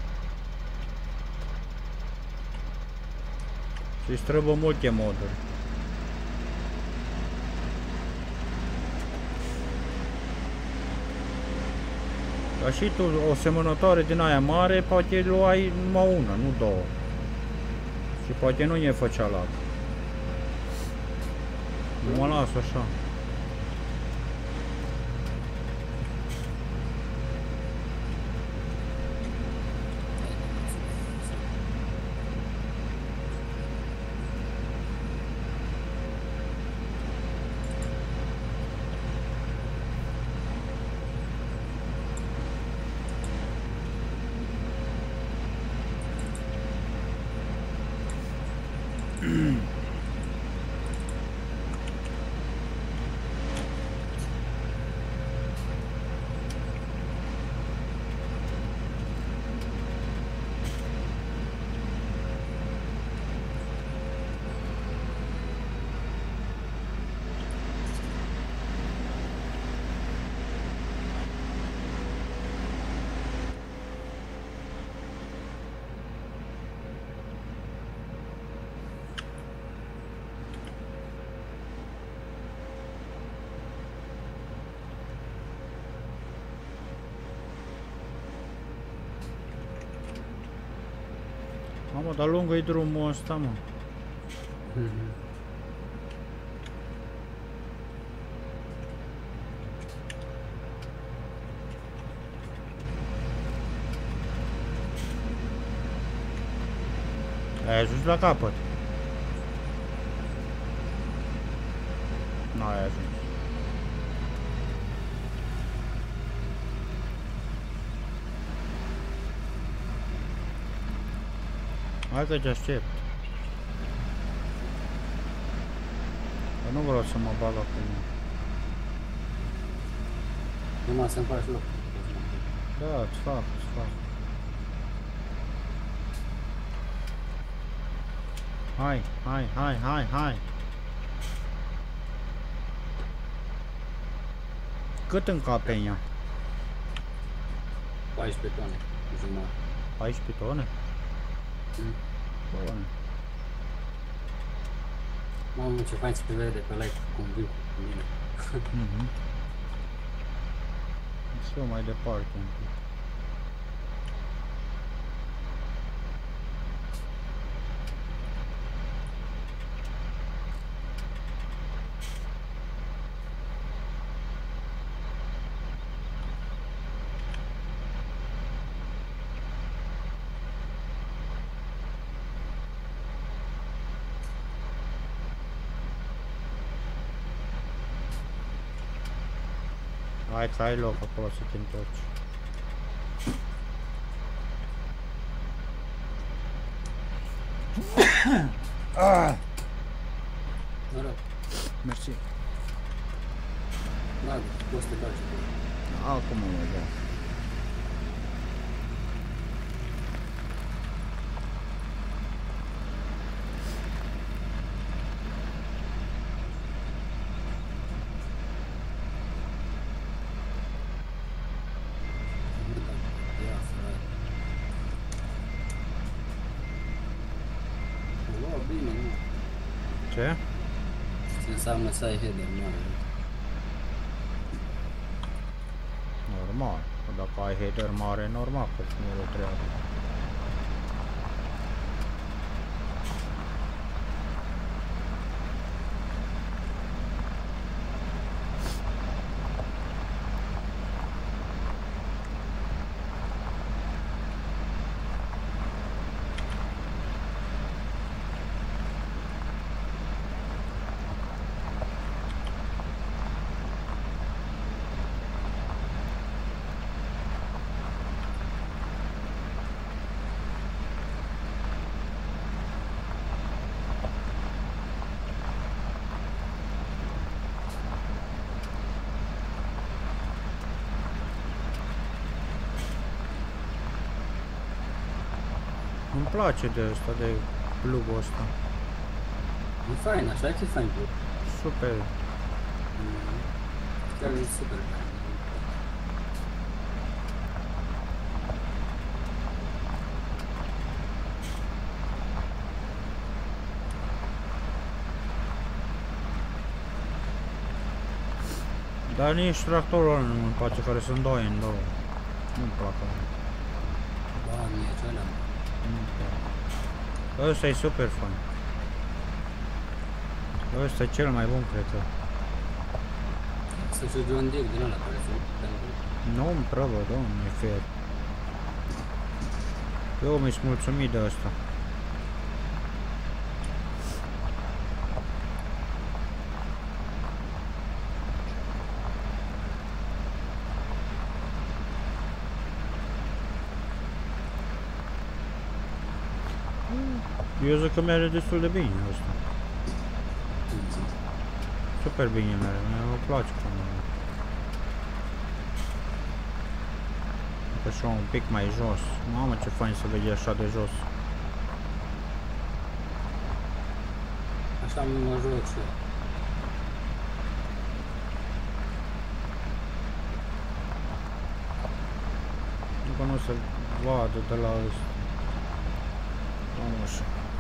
Și îți trebuie multe moduri. Dar și tu, o semănătoare din aia mare, poate luai numai una, nu două. Și poate nu ne făcea la Nu mă las așa. Mamă, dar lungă-i drumul ăsta, mă. Mhm. Ai ajuns la capăt. N-ai ajuns. Hai că te aștept. Dar nu vreau să mă bag acum. Numai să-mi faci loc. Da, îți fac, îți fac. Hai, hai, hai, hai, hai. Cât încape în ea? paisprezece tone. Jumătate. paisprezece tone? Mm. Bun. Mamă, ce fain se vede pe live cum vin cu mine. Mhm. Să fiu mai departe un pic. Hai că ai loc acolo să te întorci. Ah! Mă rog, Mersi. da, poți să te dau ce Acum mă dau. Ia, frate. O lua bine, nu? Ce? Ce înseamnă să ai header mare? Normal. Dacă ai header mare, normal că nu e o treabă. Îmi place de asta, de plugul ăsta. E fain, așa că e fain. Super. Chiar e super fain. Dar nici tractorul ăla nu-mi place, care sunt doi în două. Nu-mi plac ăla. Doamne, ce ăla. Nu-mi plac. Ăsta e super fain. Ăsta e cel mai bun, cred că. Să joci un deck din ăla care se... Nu îmi trebuie, domnule, e fair. Eu mi-s mulțumit de asta. Eu zic că merge destul de bine asta. Super bine merge, mi-a place cum merge. Așa un pic mai jos. Mamă, ce fain să vezi așa de jos. Așa mă joc și eu. Încă nu se vadă de la ăsta. Mamă, așa.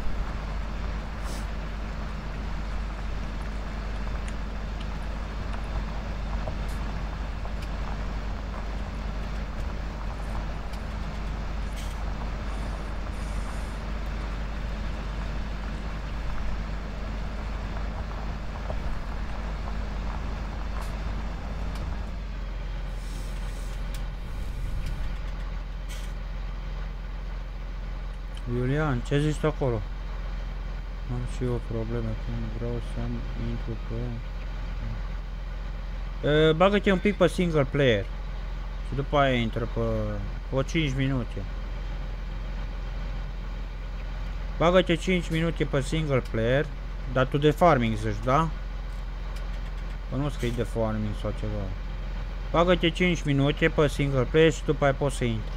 Iulian, ce zici tu acolo? Am și eu probleme când vreau să intru pe... Uh, bagă-te un pic pe single player și după aia intră pe o cinci minute. Bagă-te cinci minute pe single player, dar tu de farming zici, da? Că nu scrii de farming sau ceva. Bagă-te cinci minute pe single player și după aia poți să intri.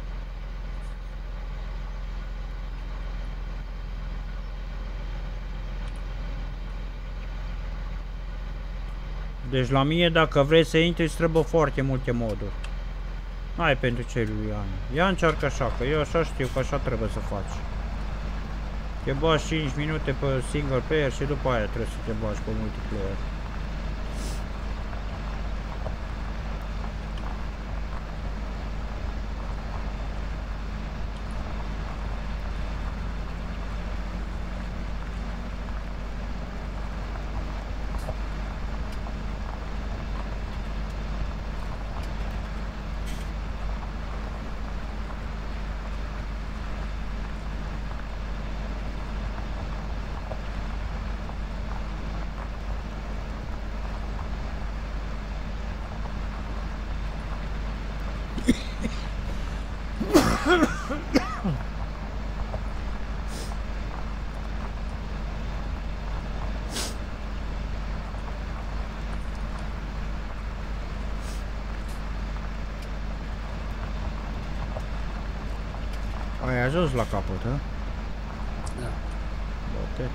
Deci la mine, dacă vrei să intri, îți trebuie foarte multe moduri. N-ai pentru ce, Iulian. Ia încearcă așa, că eu așa știu că așa trebuie să faci. Te bagi cinci minute pe single player și după aia trebuie să te bagi pe multiplayer. Ai ajuns la capăt, hă? Da. Bate.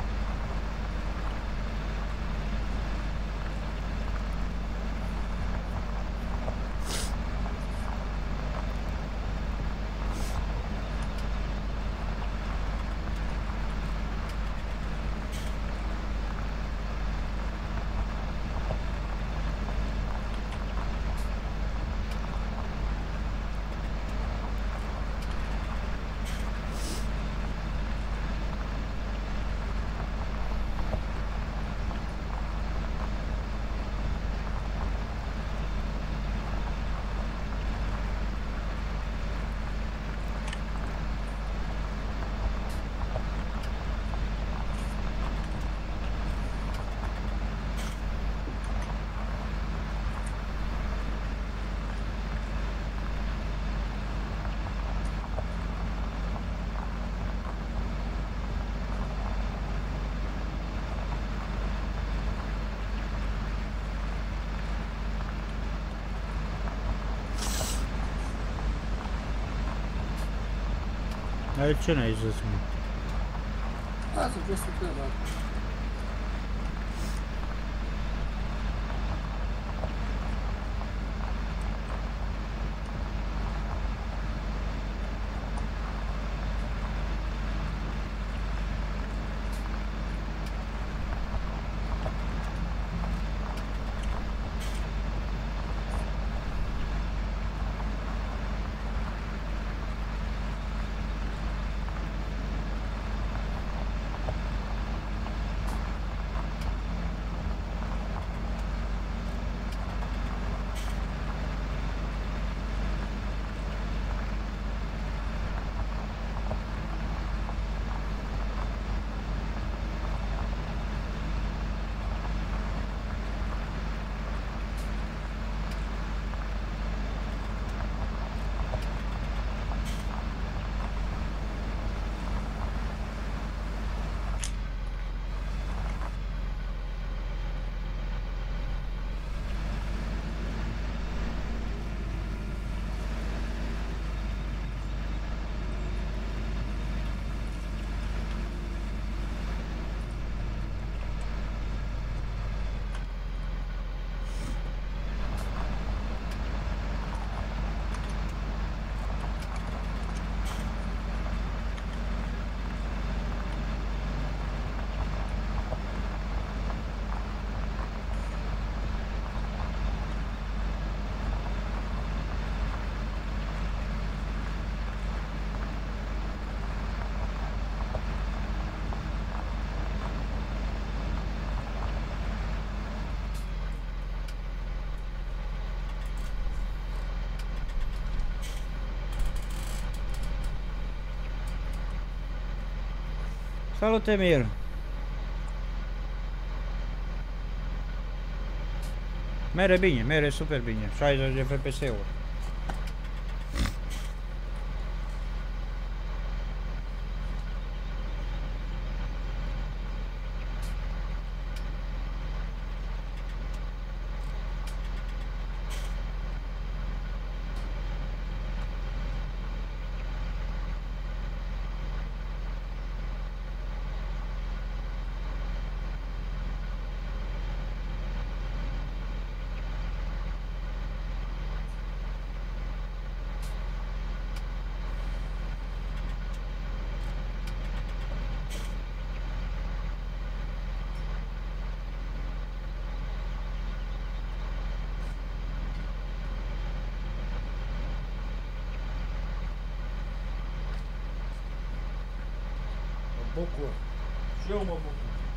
Ai ce n-ai zis, mă? Asta vreau să fie, da. Salut, Emil! Mere bine, mere super bine. șaizeci de F P S-uri. Bucur. Și eu mă bucur.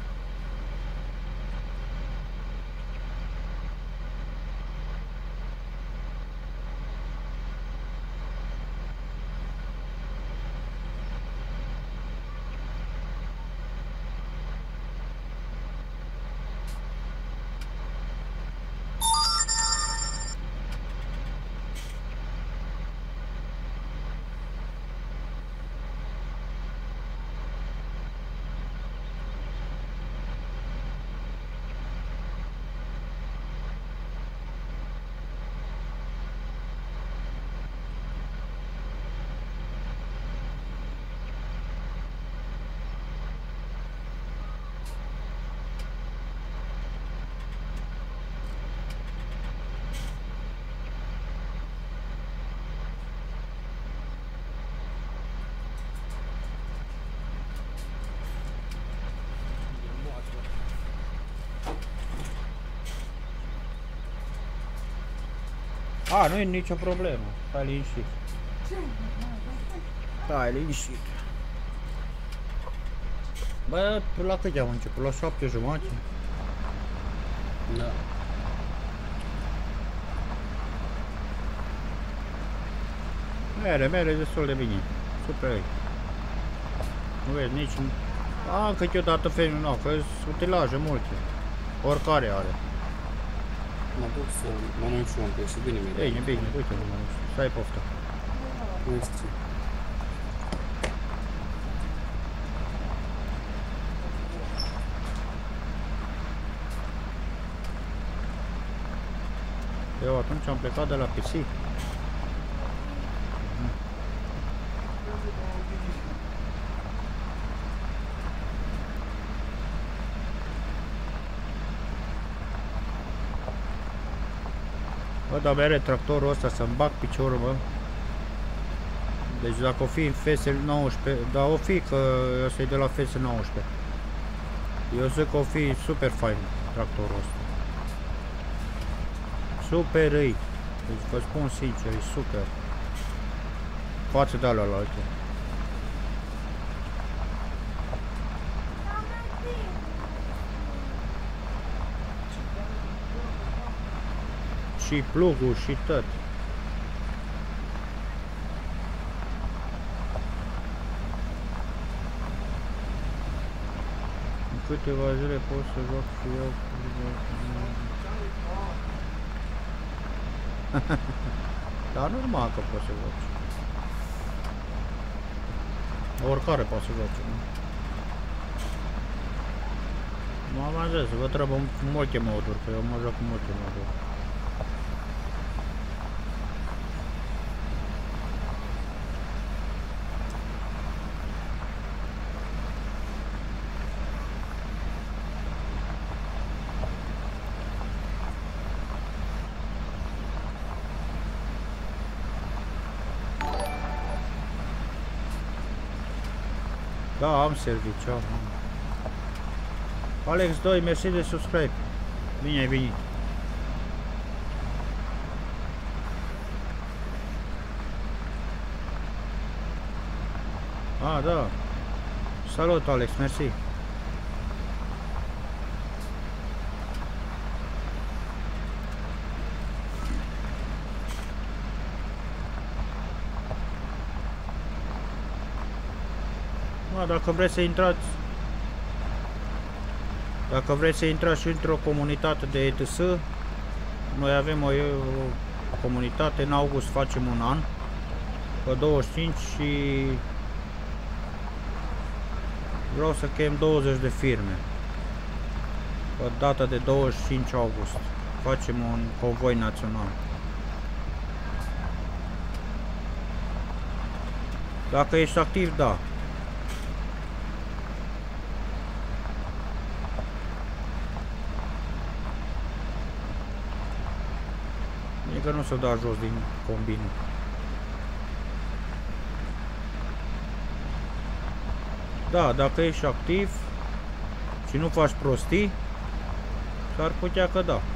A, nu e nicio problemă. Stai liniștit. Stai liniștit. Bă, la cât am început? La șapte jumate? Da. Mere, mere destul de bine. Super. Nu vezi nici... A, câteodată femei, nu, că sunt utilaje multe. Oricare are. Mă duc să mănânc și un pic și bine mi-e. Bine, bine, uite, nu mănânci. Stai poftă. Mersi. Eu atunci am plecat de la P C. Bă, dar mere tractorul ăsta să-mi bag piciorul, bă. Deci dacă o fi în F S nouăsprezece, dar o fi că ăsta e de la F S nouăsprezece. Eu zic că o fi super fain tractorul ăsta. Super îi. Deci vă spun sincer, e super. Față de alea la alte. Și plugul și tot. În câteva zile pot să joc și eu. Dar normal că poți să joci. Oricare poate să joci, nu? M-am zis, vă trebuie multe moduri, că eu mă joc cu multe moduri. Da, am serviciu, am. Alex doi, mersi de subscribe. Bine ai venit. Ah, da. Salut, Alex, mersi. Mă, dacă vreți să intrați, Dacă vreți să intrați și într-o comunitate de E T S, noi avem o, o comunitate, în august facem un an, pe douăzeci și cinci și vreau să chem douăzeci de firme. Pe data de douăzeci și cinci august facem un convoi național. Dacă ești activ, da. E că nu se dă jos din combină. Da, dacă ești activ și nu faci prostii, s-ar putea că da.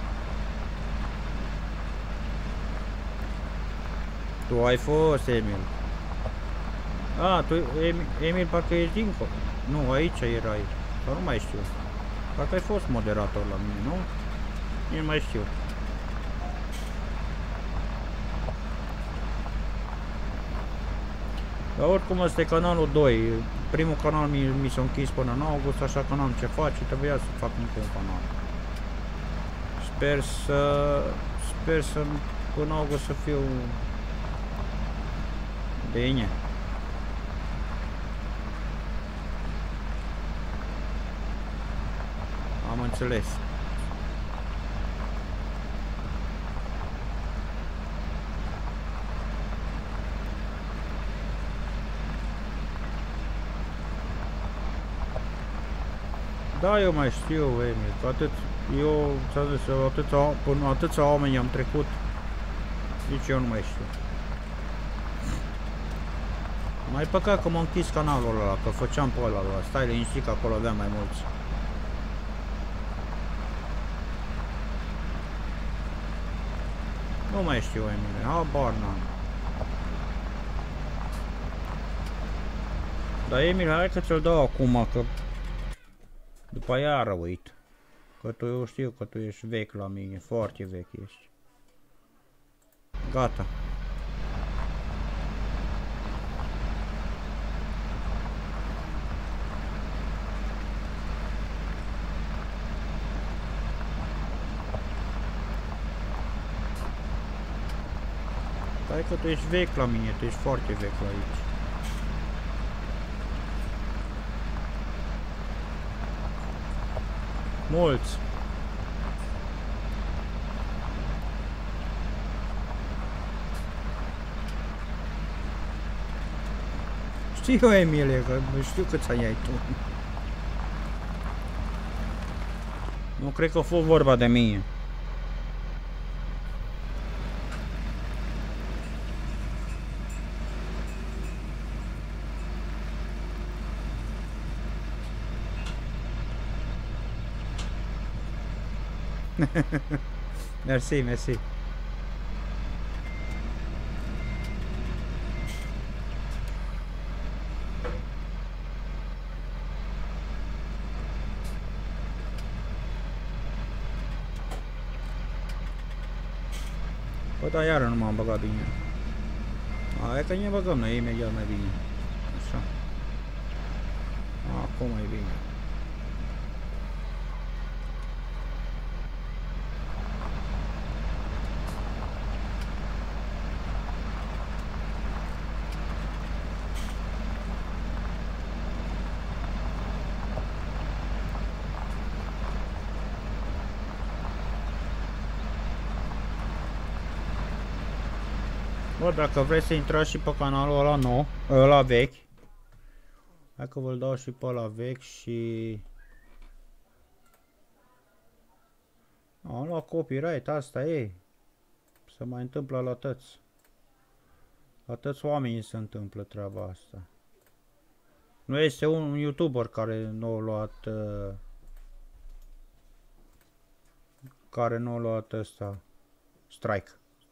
Tu ai fost, Emil. A, tu, Emil, parcă ești dincolo. Nu, aici erai. Sau nu mai știu. Parcă ai fost moderator la mine, nu? Nu mai știu. Dar oricum ăsta e canalul doi. Primul canal mi, mi s-a închis până în august, așa că n-am ce face, trebuia să fac încă un canal. Sper să... Sper să până august să fiu... bine. Am înțeles. Da, eu mai știu, Emil, că atât, eu ți-am zis, atâția, până atâția oameni am trecut, nici eu nu mai știu. Mai păcat că m-a închis canalul ăla, că făceam pe ăla, stai liniștit că acolo aveam mai mulți. Nu mai știu, Emil, habar n-am. Dar Emil, hai că ți-l dau acum, că după aia uit. Că tu, eu știu că tu ești vechi la mine, foarte vechi ești. Gata. Stai că tu ești vechi la mine, tu ești foarte vechi la aici. Mulți. Știu, Emilie, că știu câți ani ai tu. Nu cred că a fost vorba de mine. Mersi, mersi. Bă, dar iară nu m-am băgat bine. Hai că ne băgăm noi imediat mai bine. Așa. Acum e bine. Bă, dacă vreți să intrați și pe canalul ăla nou, ăla vechi, hai că vă-l dau și pe ăla vechi și... Am luat copyright, asta e. Se mai întâmplă la tăți. La tăți oamenii se întâmplă treaba asta. Nu este un YouTuber care nu a luat... Uh, care nu a luat ăsta strike.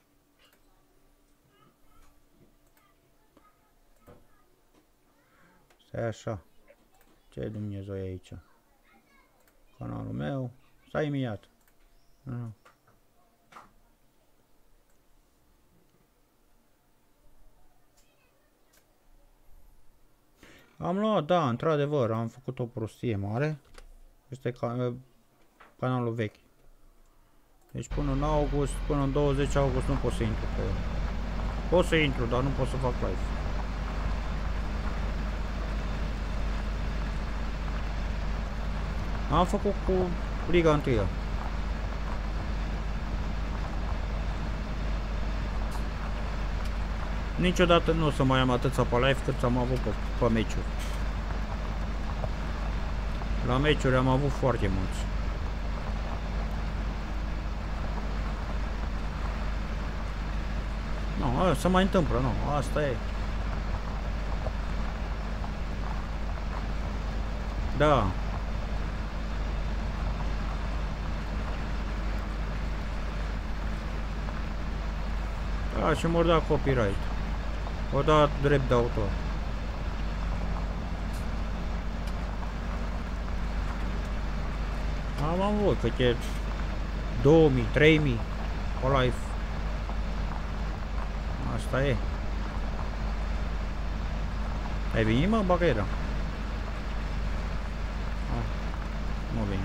Stai așa. Ce Dumnezeu e aici? Canalul meu. Stai imediat. Uh. Am luat, da, într-adevăr, am făcut o prostie mare. Este e canalul vechi. Deci până în august, până în douăzeci august nu pot să intru pe el. Pot să intru, dar nu pot să fac live. Am făcut cu Liga întâia. Niciodată nu o să mai am atâția pe live cât am avut pe, pe meciuri. La meciuri am avut foarte mulți. Nu, se mai întâmplă, nu, asta e. Da. Da, și m-au dat copyright. O dat drept de autor. Am avut câte două mii, trei mii pe live. Asta e. Ai venit, mă, Bacăiera? Ah, nu vine.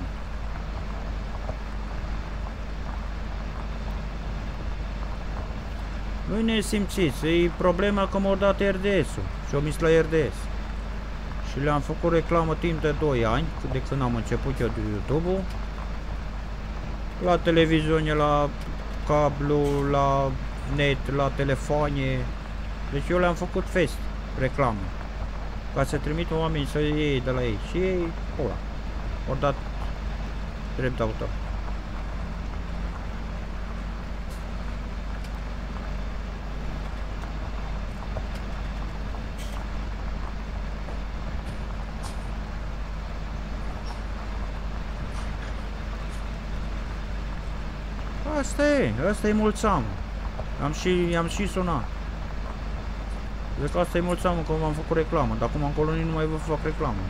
Nu-i nesimțiți, e problema că m-au dat R D S-ul și o mis la R D S. Și le-am făcut reclamă timp de doi ani, de când am început eu de YouTube-ul. La televiziune, la cablu, la net, la telefoane. Deci eu le-am făcut fest, reclamă. Ca să trimită oamenii să iei de la ei. Și ei, ăla, au dat drept de autor. Asta e, asta e mulțamul. Am și, am și sunat. Zic că asta e mulțamul că v-am făcut reclamă, dar acum încolo nu mai vă fac reclamă.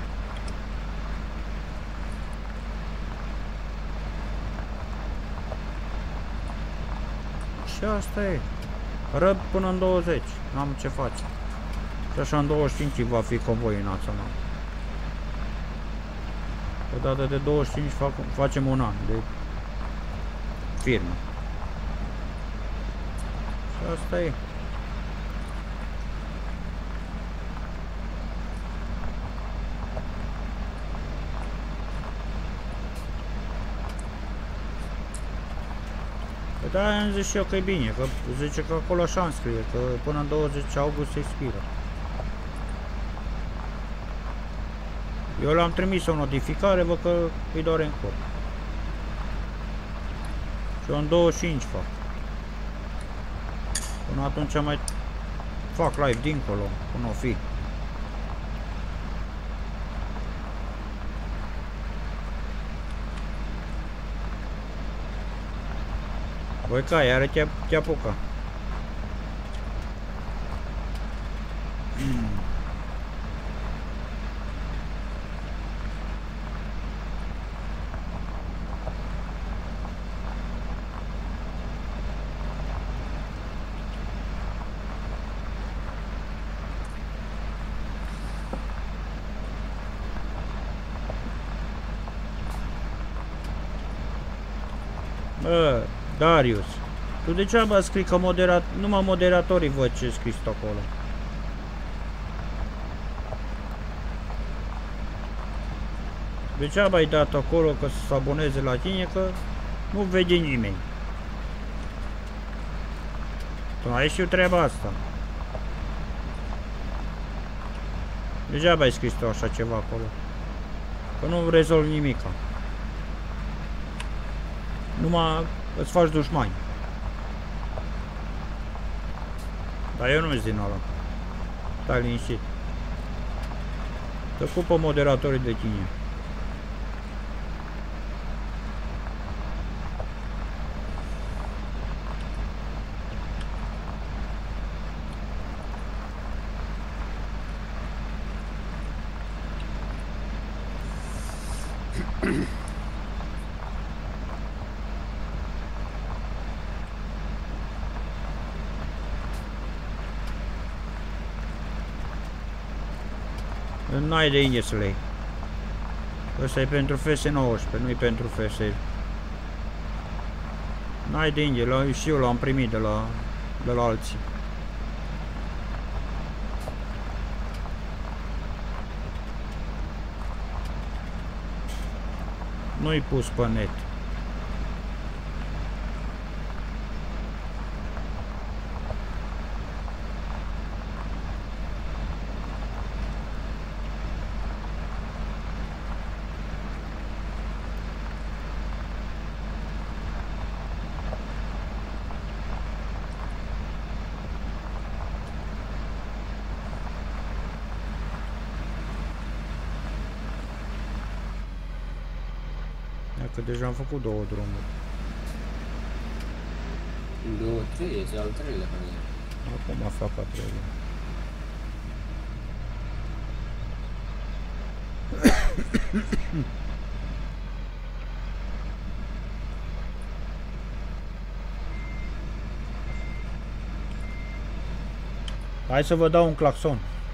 Și asta e. Răb până în douăzeci, n-am ce face. Și așa în douăzeci și cinci va fi convoi național. Pe data de douăzeci și cinci fac, facem un an de firmă. Și asta e. Păi da, am zis și eu că e bine, că zice că acolo așa îmi scrie, că până în douăzeci august se expiră. Eu l-am trimis o notificare, văd că îi doare în cor. Și eu în douăzeci și cinci fac. Până atunci mai fac live dincolo, până o fi. Voi ca, iară te, te apucă. Bă, Darius, tu degeaba scrii că moderat, numai moderatorii văd ce scris acolo. Degeaba ai dat acolo că să se aboneze la tine, că nu vede nimeni. Tu ai și eu treaba asta. Degeaba ai scris tu așa ceva acolo, că nu rezolvi nimica. Numai îți faci dușmani. Dar eu nu-s din ăla. Stai liniștit. Te ocupă moderatorii de tine. N-ai de unde să le iei. Ăsta e pentru F S nouăsprezece, nu e pentru F S. N-ai dinge, la, și eu l-am primit de la, de la alții. Nu-i pus pe net. Că deja am făcut două drumuri. Două, trei, e al treilea. Acum fac a treilea. Hai să vă dau un claxon.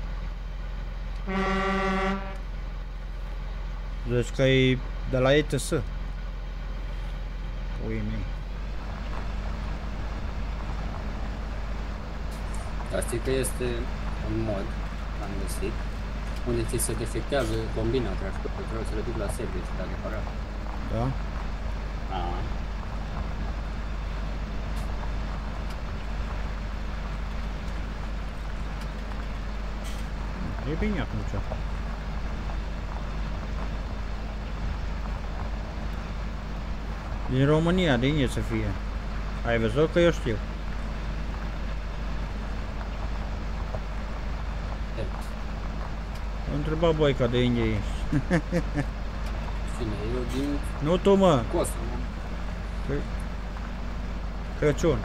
Deci că e de la E T S. Ui mei. Dar știi că este un mod, am găsit, unde ți se defectează combina transportului, trebuie să le duc la service, la reparat. Da? A. E bine atunci. Din România, de unde să fie? Ai văzut că eu știu. Am întrebat Boica de unde ești. Cine? Eu din Nu tu, mă. Kosovo. Crăciun.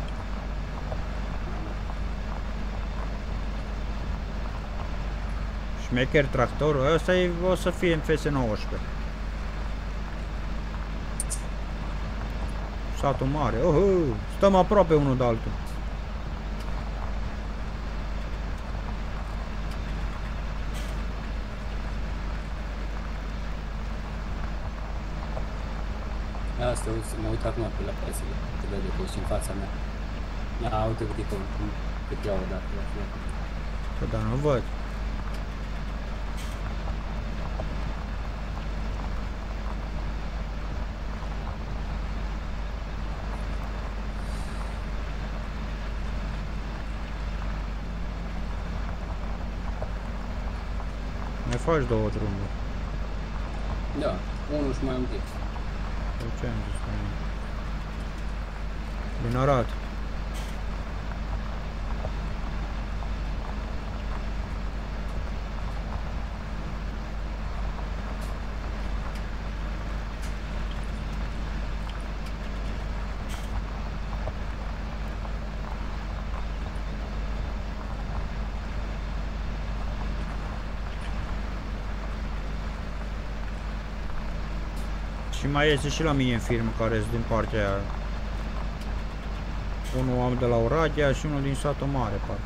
Șmecher tractorul, ăsta e, o să fie în F S nouăsprezece. Satul mare, oh, stăm aproape unul de altul. Asta, mă uit acum pe la P S L, te vede că ești în fața mea. Ia, uite cât e cum, cât iau odată la fiecare. Că da, nu văd. Mai faci două drumuri. Da, unul și mai un pic. De ce am zis mai mult? Din Arad. Și mai este și la mine în firmă care sunt din partea aia. Unul am de la Oradea și unul din Satul Mare, parcă.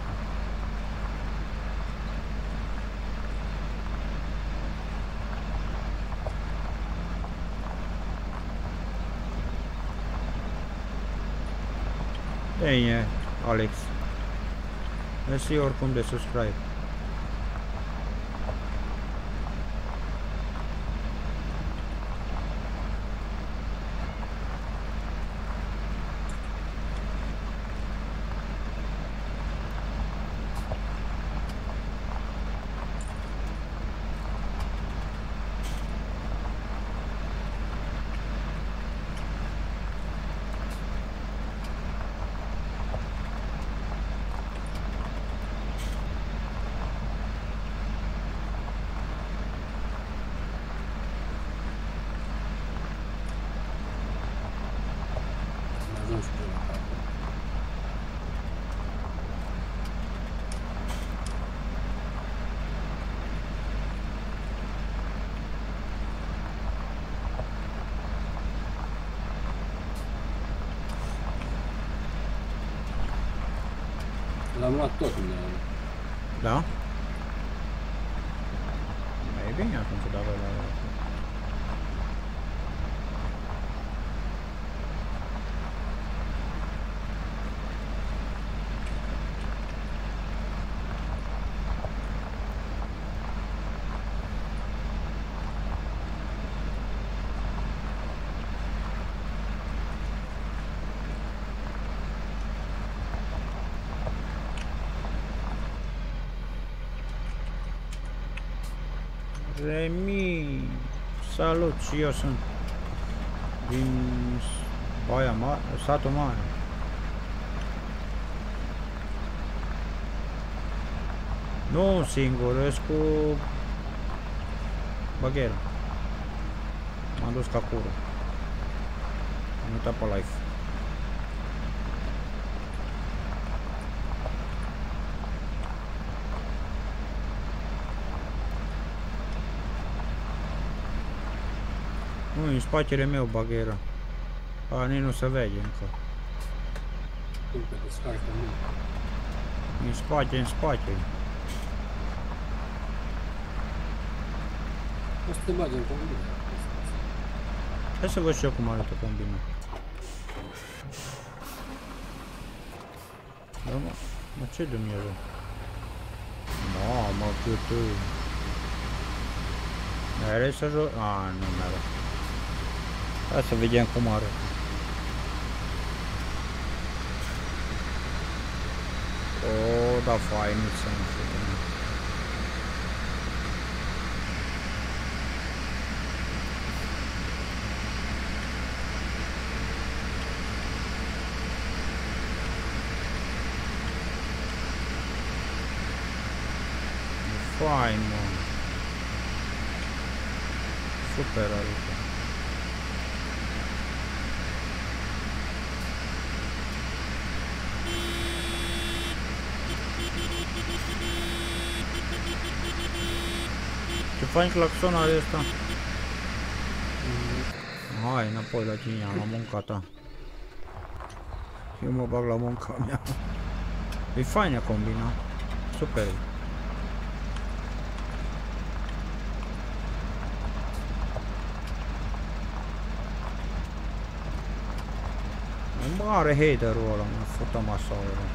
Bine, Alex. Mersi oricum de subscribe. L-am luat tot unde... Da? Mai e bine atunci dacă la... Remi, salut, și eu sunt din Baia Mare, satul mare. Nu singur, ești cu baghera. M-am dus ca curul. Am uitat pe live. Nu, în spatele meu baghera. A, nici nu se vede încă. În spate, în spate. O să te bagi în combina. Hai să văd și eu cum arată combina. Da, mă, mă, ce Dumnezeu? Mamă, cât... Mere să joc? A, nu mere. Hai să vedem cum arată. O, da, fainiță, nu știu. Fain, mă. Super arată. Ce fain claxon are ăsta? Hai înapoi la tine, la munca ta. Eu mă bag la munca mea. E faină combina. Super. Mare haterul ăla, mă fută masa ăla.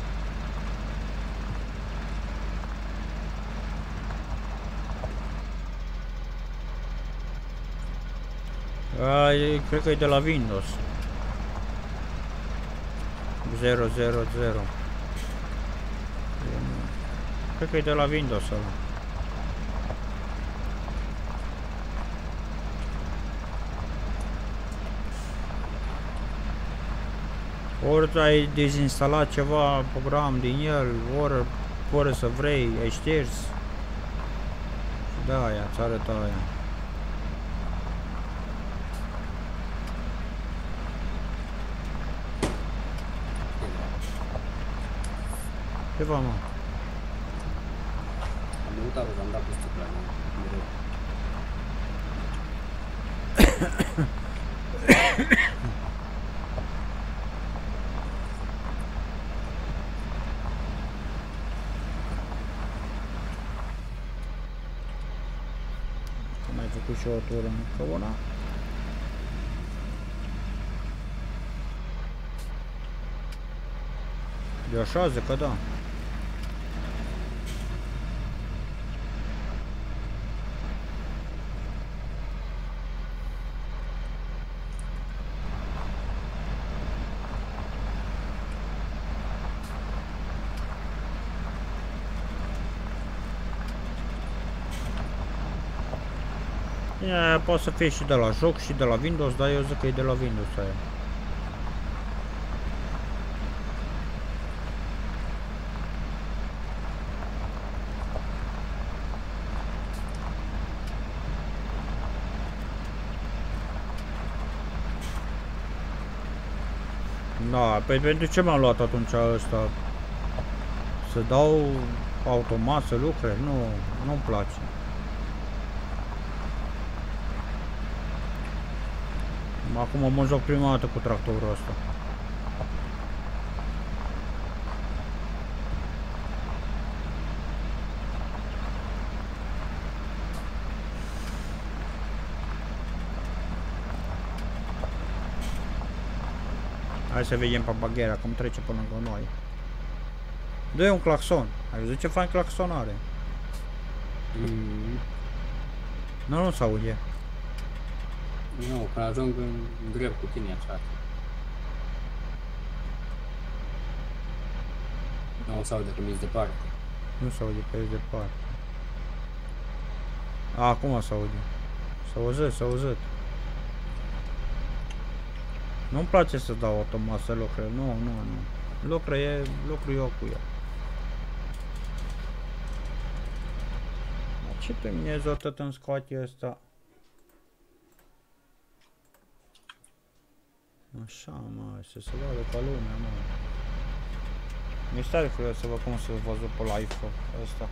A, e, cred că e de la Windows. zero zero zero. Cred că e de la Windows ăla. Ori ai dezinstalat ceva program din el, ori, ori să vrei, ai șters. Și da, aia, ți arătă aia. Ceva, mă. Am uitat că am dat cu sticla, mereu. Și o tură încă una. De așa zic că da. E, poate să fie și de la joc și de la Windows, dar eu zic că e de la Windows aia. Da, păi pentru ce m-am luat atunci ăsta? Să dau automat să lucre? Nu, nu-mi place. Acum mă joc prima dată cu tractorul ăsta. Hai să vedem pe baghera cum trece până lângă noi. Dă-i un claxon. Ai văzut ce fain claxon are? Mm. Nu, nu s-aude. Nu, când ajung în greu cu tine așa. Nu s-aude că mi-s departe. Nu s-aude că e departe. Acum s-aude. S-a auzit, s-a auzit. Nu-mi place să dau automat să lucre. Nu, nu, nu. Lucru e, lucru eu cu ea. Ce pe mine ză tot îmi scoate ăsta? Așa, mă, să se vadă ca lumea, mă. Mi-e tare curios să văd cum se văzut pe live-ul ăsta.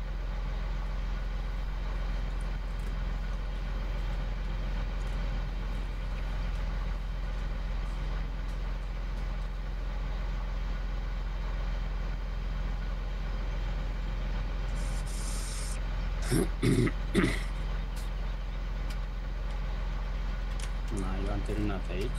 Na, eu am terminat aici.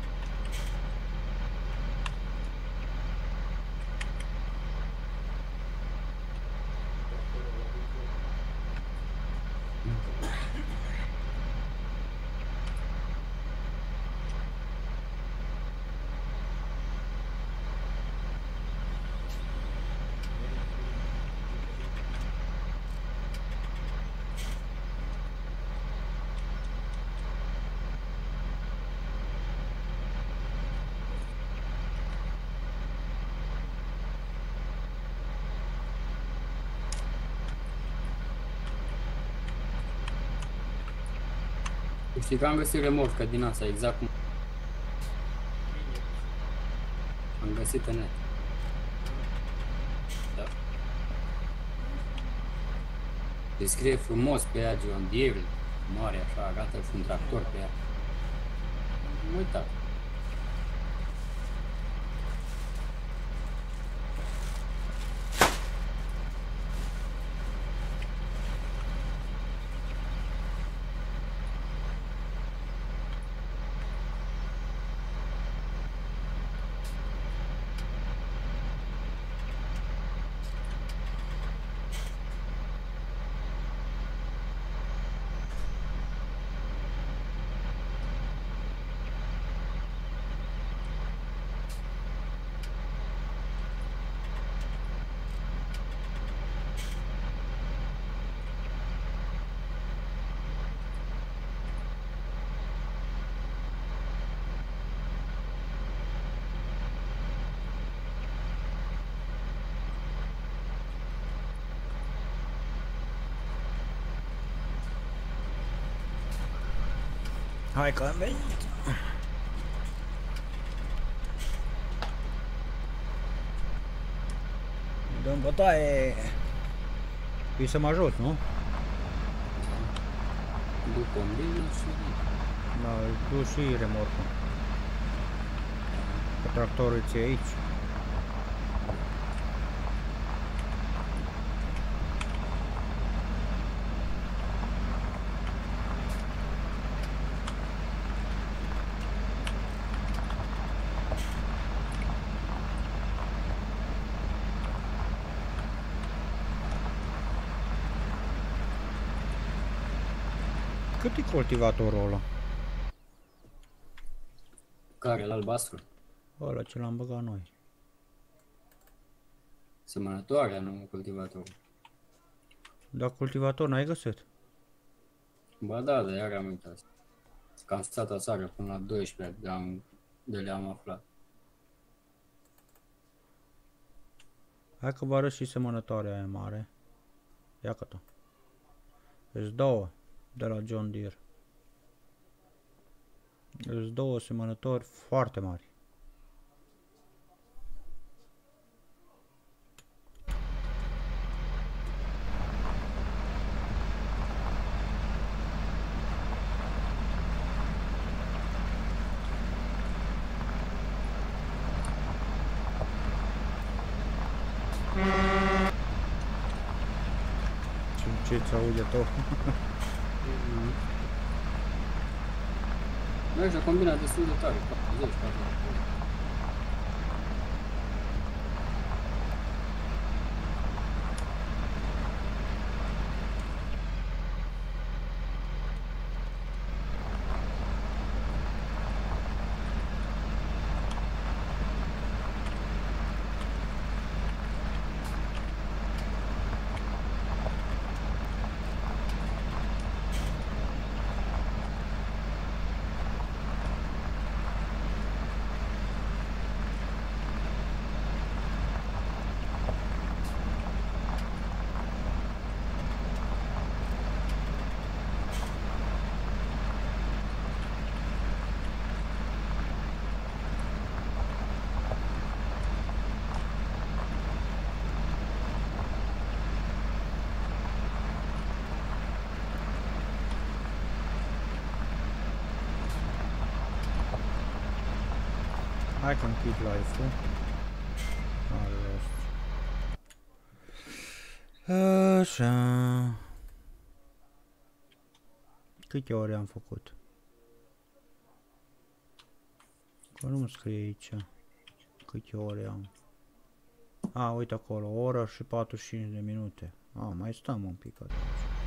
Știi că am găsit remorca din asta, exact cum am găsit în net. Da. Descrie frumos pe ea John Deere, mare așa, gata și un tractor pe ea. Nu uitați. Hai că am venit. Dăm bătaie. Păi să mă ajut, nu? După mine și... Da, du și remorcul. Că tractorul ți-e aici. Cât e cultivatorul ăla? Care, la albastru? Ăla ce l-am băgat noi. Semănătoarea, nu cultivatorul. Dar cultivator n-ai găsit? Ba da, dar iar am uitat. Că am stat aseară până la doisprezece, de, am, de le-am aflat. Hai că vă arăt și semănătoarea aia mare. Ia că tu. Deci două de la John Deere. Deci două semănători foarte mari. Ce-ți aude tot? Merge, combina destul de tare, patruzeci, patruzeci. Hai că închid live-ul. Are rost. Așa. Câte ore am făcut? Că nu-mi scrie aici. Câte ore am? A, uite acolo, o oră și patruzeci și cinci de minute. A, mai stăm un pic atunci.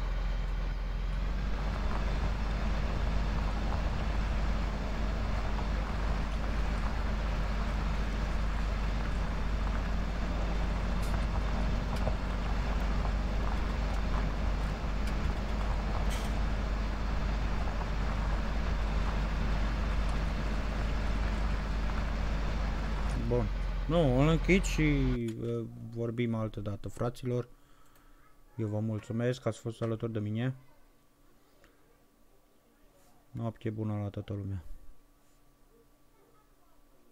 Bun. Nu, îl închid și uh, vorbim altă dată, fraților. Eu vă mulțumesc că ați fost alături de mine. Noapte bună la toată lumea.